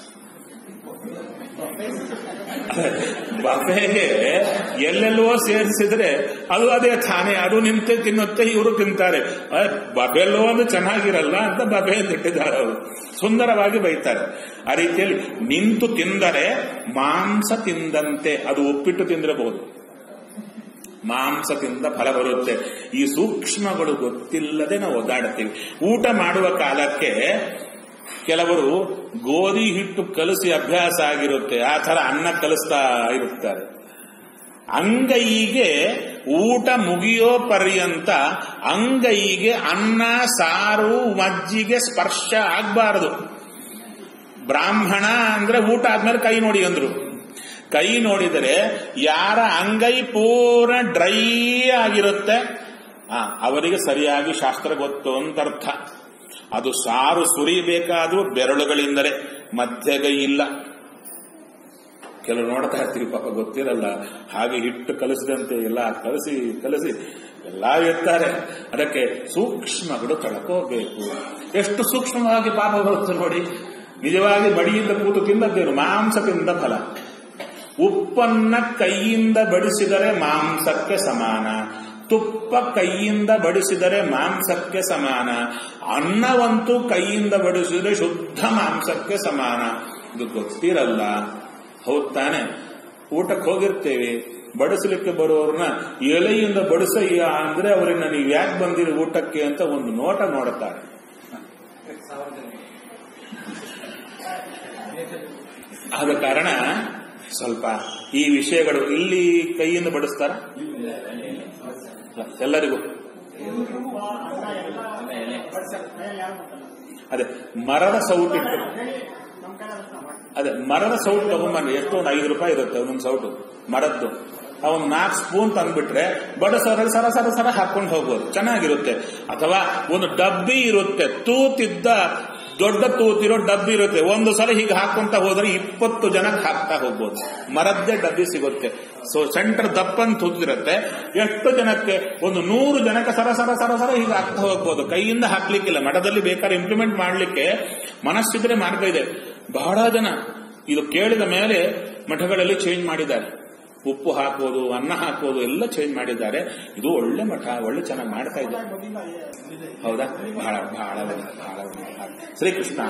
Speaker 1: ಬಫೆಗೆ ಎಲ್ಲೆಲ್ಲೋ ಸೇರಿಸಿದ್ರೆ ಅದು ಅದೇ ತಾನೇ, ಅದು ನಿಂತೆ ತಿನ್ನುತ್ತೆ, ಇವರು ತಿಂತಾರೆ. ಬಫೆಲೋ ಅಂದ್ರೆ ಚೆನ್ನಾಗಿರಲ್ಲ ಅಂತ ಬಫೆ ಇಟ್ಟಿದ್ದಾರೆ. ಅವರು ಸುಂದರವಾಗಿ ಬೈತಾರೆ. ಆ ರೀತಿಯಲ್ಲಿ ನಿಂತು ತಿಂದರೆ ಮಾಂಸ ತಿಂದಂತೆ. ಅದು ಉಪ್ಪಿಟ್ಟು ತಿಂದಿರಬಹುದು, ಮಾಂಸ ತಿಂದ ಫಲ ಬರುತ್ತೆ. ಈ ಸೂಕ್ಷ್ಮಗಳು ಗೊತ್ತಿಲ್ಲದೆ ನಾವು ಒದ್ದಾಡ್ತೀವಿ. ಊಟ ಮಾಡುವ ಕಾಲಕ್ಕೆ ಕೆಲವರು ಗೋಧಿ ಹಿಟ್ಟು ಕಲಸಿ ಅಭ್ಯಾಸ ಆಗಿರುತ್ತೆ, ಆ ತರ ಅನ್ನ ಕಲಿಸ್ತಾ ಇರುತ್ತಾರೆ. ಅಂಗೈಗೆ ಊಟ ಮುಗಿಯೋ ಪರ್ಯಂತ ಅಂಗೈಗೆ ಅನ್ನ ಸಾರು ಮಜ್ಜಿಗೆ ಸ್ಪರ್ಶ ಆಗ್ಬಾರದು. ಬ್ರಾಹ್ಮಣ ಅಂದ್ರೆ ಊಟ ಆದ್ಮೇಲೆ ಕೈ ನೋಡಿ ಅಂದ್ರು. ಕೈ ನೋಡಿದರೆ ಯಾರ ಅಂಗೈ ಪೂರ್ಣ ಡ್ರೈ ಆಗಿರುತ್ತೆ ಆ ಅವರಿಗೆ ಸರಿಯಾಗಿ ಶಾಸ್ತ್ರ ಗೊತ್ತು ಅಂತ ಅರ್ಥ. ಅದು ಸಾರು ಸುರಿಬೇಕಾದ್ರೂ ಬೆರಳುಗಳಿಂದರೆ, ಮಧ್ಯಗೈ ಇಲ್ಲ. ಕೆಲವರು ನೋಡ್ತಾ ಇರ್ತೀವಿ, ಪಾಪ ಗೊತ್ತಿರಲ್ಲ, ಹಾಗೆ ಹಿಟ್ಟು ಕಲಿಸಿದಂತೆ ಎಲ್ಲ ಕಲಸಿ ಕಲಸಿ ಎಲ್ಲ ಇರ್ತಾರೆ. ಅದಕ್ಕೆ ಸೂಕ್ಷ್ಮಗಳು ಕಳ್ಕೋಬೇಕು. ಎಷ್ಟು ಸೂಕ್ಷ್ಮವಾಗಿ ಪಾಪ ಬರುತ್ತೆ ನೋಡಿ. ನಿಜವಾಗಿ ಬಡಿಯಿಂದ ಕೂತು ತಿಂದದ್ದೇನು? ಮಾಂಸ ತಿಂದ ಫಲ. ಉಪ್ಪನ್ನ ಕೈಯಿಂದ ಬಡಿಸಿದರೆ ಮಾಂಸಕ್ಕೆ ಸಮಾನ, ತುಪ್ಪ ಕೈಯಿಂದ ಬಡಿಸಿದರೆ ಮಾಂಸಕ್ಕೆ ಸಮಾನ, ಅನ್ನವಂತೂ ಕೈಯಿಂದ ಬಡಿಸಿದರೆ ಶುದ್ಧ ಮಾಂಸಕ್ಕೆ ಸಮಾನ. ಇದು ಗೊತ್ತಿರಲ್ಲ, ಹೌದ್ ತಾನೆ? ಊಟಕ್ಕೆ ಹೋಗಿರ್ತೇವೆ, ಬಡಿಸಲಿಕ್ಕೆ ಬರೋರನ್ನ ಎಲೆಯಿಂದ ಬಡಿಸಯ್ಯ ಅಂದ್ರೆ ಅವರನ್ನ ನೀವು ಯಾಕೆ ಬಂದಿರಿ ಊಟಕ್ಕೆ ಅಂತ ಒಂದು ನೋಟ ನೋಡುತ್ತಾರೆ. ಆದ ಕಾರಣ ಸ್ವಲ್ಪ ಈ ವಿಷಯಗಳು ಇಲ್ಲಿ ಕೈಯಿಂದ ಬಡಿಸ್ತಾರ ಎಲ್ಲರಿಗೂ. ಅದೇ ಮರದ ಸೌಟಿಟ್ಟು, ಅದೇ ಮರದ ಸೌಟು ತಗೊಂಬನ್ನಿ. ಎಷ್ಟು ಒಂದು ಐದು ರೂಪಾಯಿ ಇರುತ್ತೆ ಒಂದೊಂದು ಸೌಟು ಮರದ್ದು. ಅವನು ನಾಲ್ಕು ಸ್ಪೂನ್ ತಂದ್ಬಿಟ್ರೆ ಬಡಸೋರಲ್ಲಿ ಸರ ಸರ ಸರ ಹಾಕೊಂಡು ಹೋಗ್ಬೋದು, ಚೆನ್ನಾಗಿರುತ್ತೆ. ಅಥವಾ ಒಂದು ಡಬ್ಬಿ ಇರುತ್ತೆ, ತೂತಿದ್ದ ದೊಡ್ಡ ತೂತಿರೋ ಡಬ್ಬಿ ಇರುತ್ತೆ, ಒಂದು ಸಲ ಹೀಗೆ ಹಾಕೊಂತ ಹೋದ್ರೆ ಇಪ್ಪತ್ತು ಜನಕ್ಕೆ ಹಾಕ್ತಾ ಹೋಗ್ಬೋದು. ಮರದ್ದೇ ಡಬ್ಬಿ ಸಿಗುತ್ತೆ. ಸೊ ಸೆಂಟರ್ ದಪ್ಪನ್ ತೂತಿರುತ್ತೆ, ಎಷ್ಟು ಜನಕ್ಕೆ? ಒಂದು ನೂರು ಜನಕ್ಕೆ ಸರ ಸರ ಸರ ಸರ ಹೀಗೆ ಹಾಕ್ತಾ ಹೋಗ್ಬೋದು. ಕೈಯಿಂದ ಹಾಕ್ಲಿಕ್ಕಿಲ್ಲ. ಮಠದಲ್ಲಿ ಬೇಕಾದ್ರೆ ಇಂಪ್ಲಿಮೆಂಟ್ ಮಾಡ್ಲಿಕ್ಕೆ ಮನಸ್ಸಿದ್ರೆ ಮಾರ್ಗ ಇದೆ. ಬಹಳ ಜನ ಇದು ಕೇಳಿದ ಮೇಲೆ ಮಠಗಳಲ್ಲಿ ಚೇಂಜ್ ಮಾಡಿದ್ದಾರೆ. ಉಪ್ಪು ಹಾಕೋದು, ಅನ್ನ ಹಾಕೋದು ಎಲ್ಲ ಚೇಂಜ್ ಮಾಡಿದ್ದಾರೆ. ಇದು ಒಳ್ಳೆ ಮಠ, ಒಳ್ಳೆ ಚೆನ್ನಾಗಿ ಮಾಡ್ತಾ ಇದ್ದಾರೆ. ಹೌದಾ? ಬಹಳ ಬಹಳ ಬಹಳ ಶ್ರೀಕೃಷ್ಣ.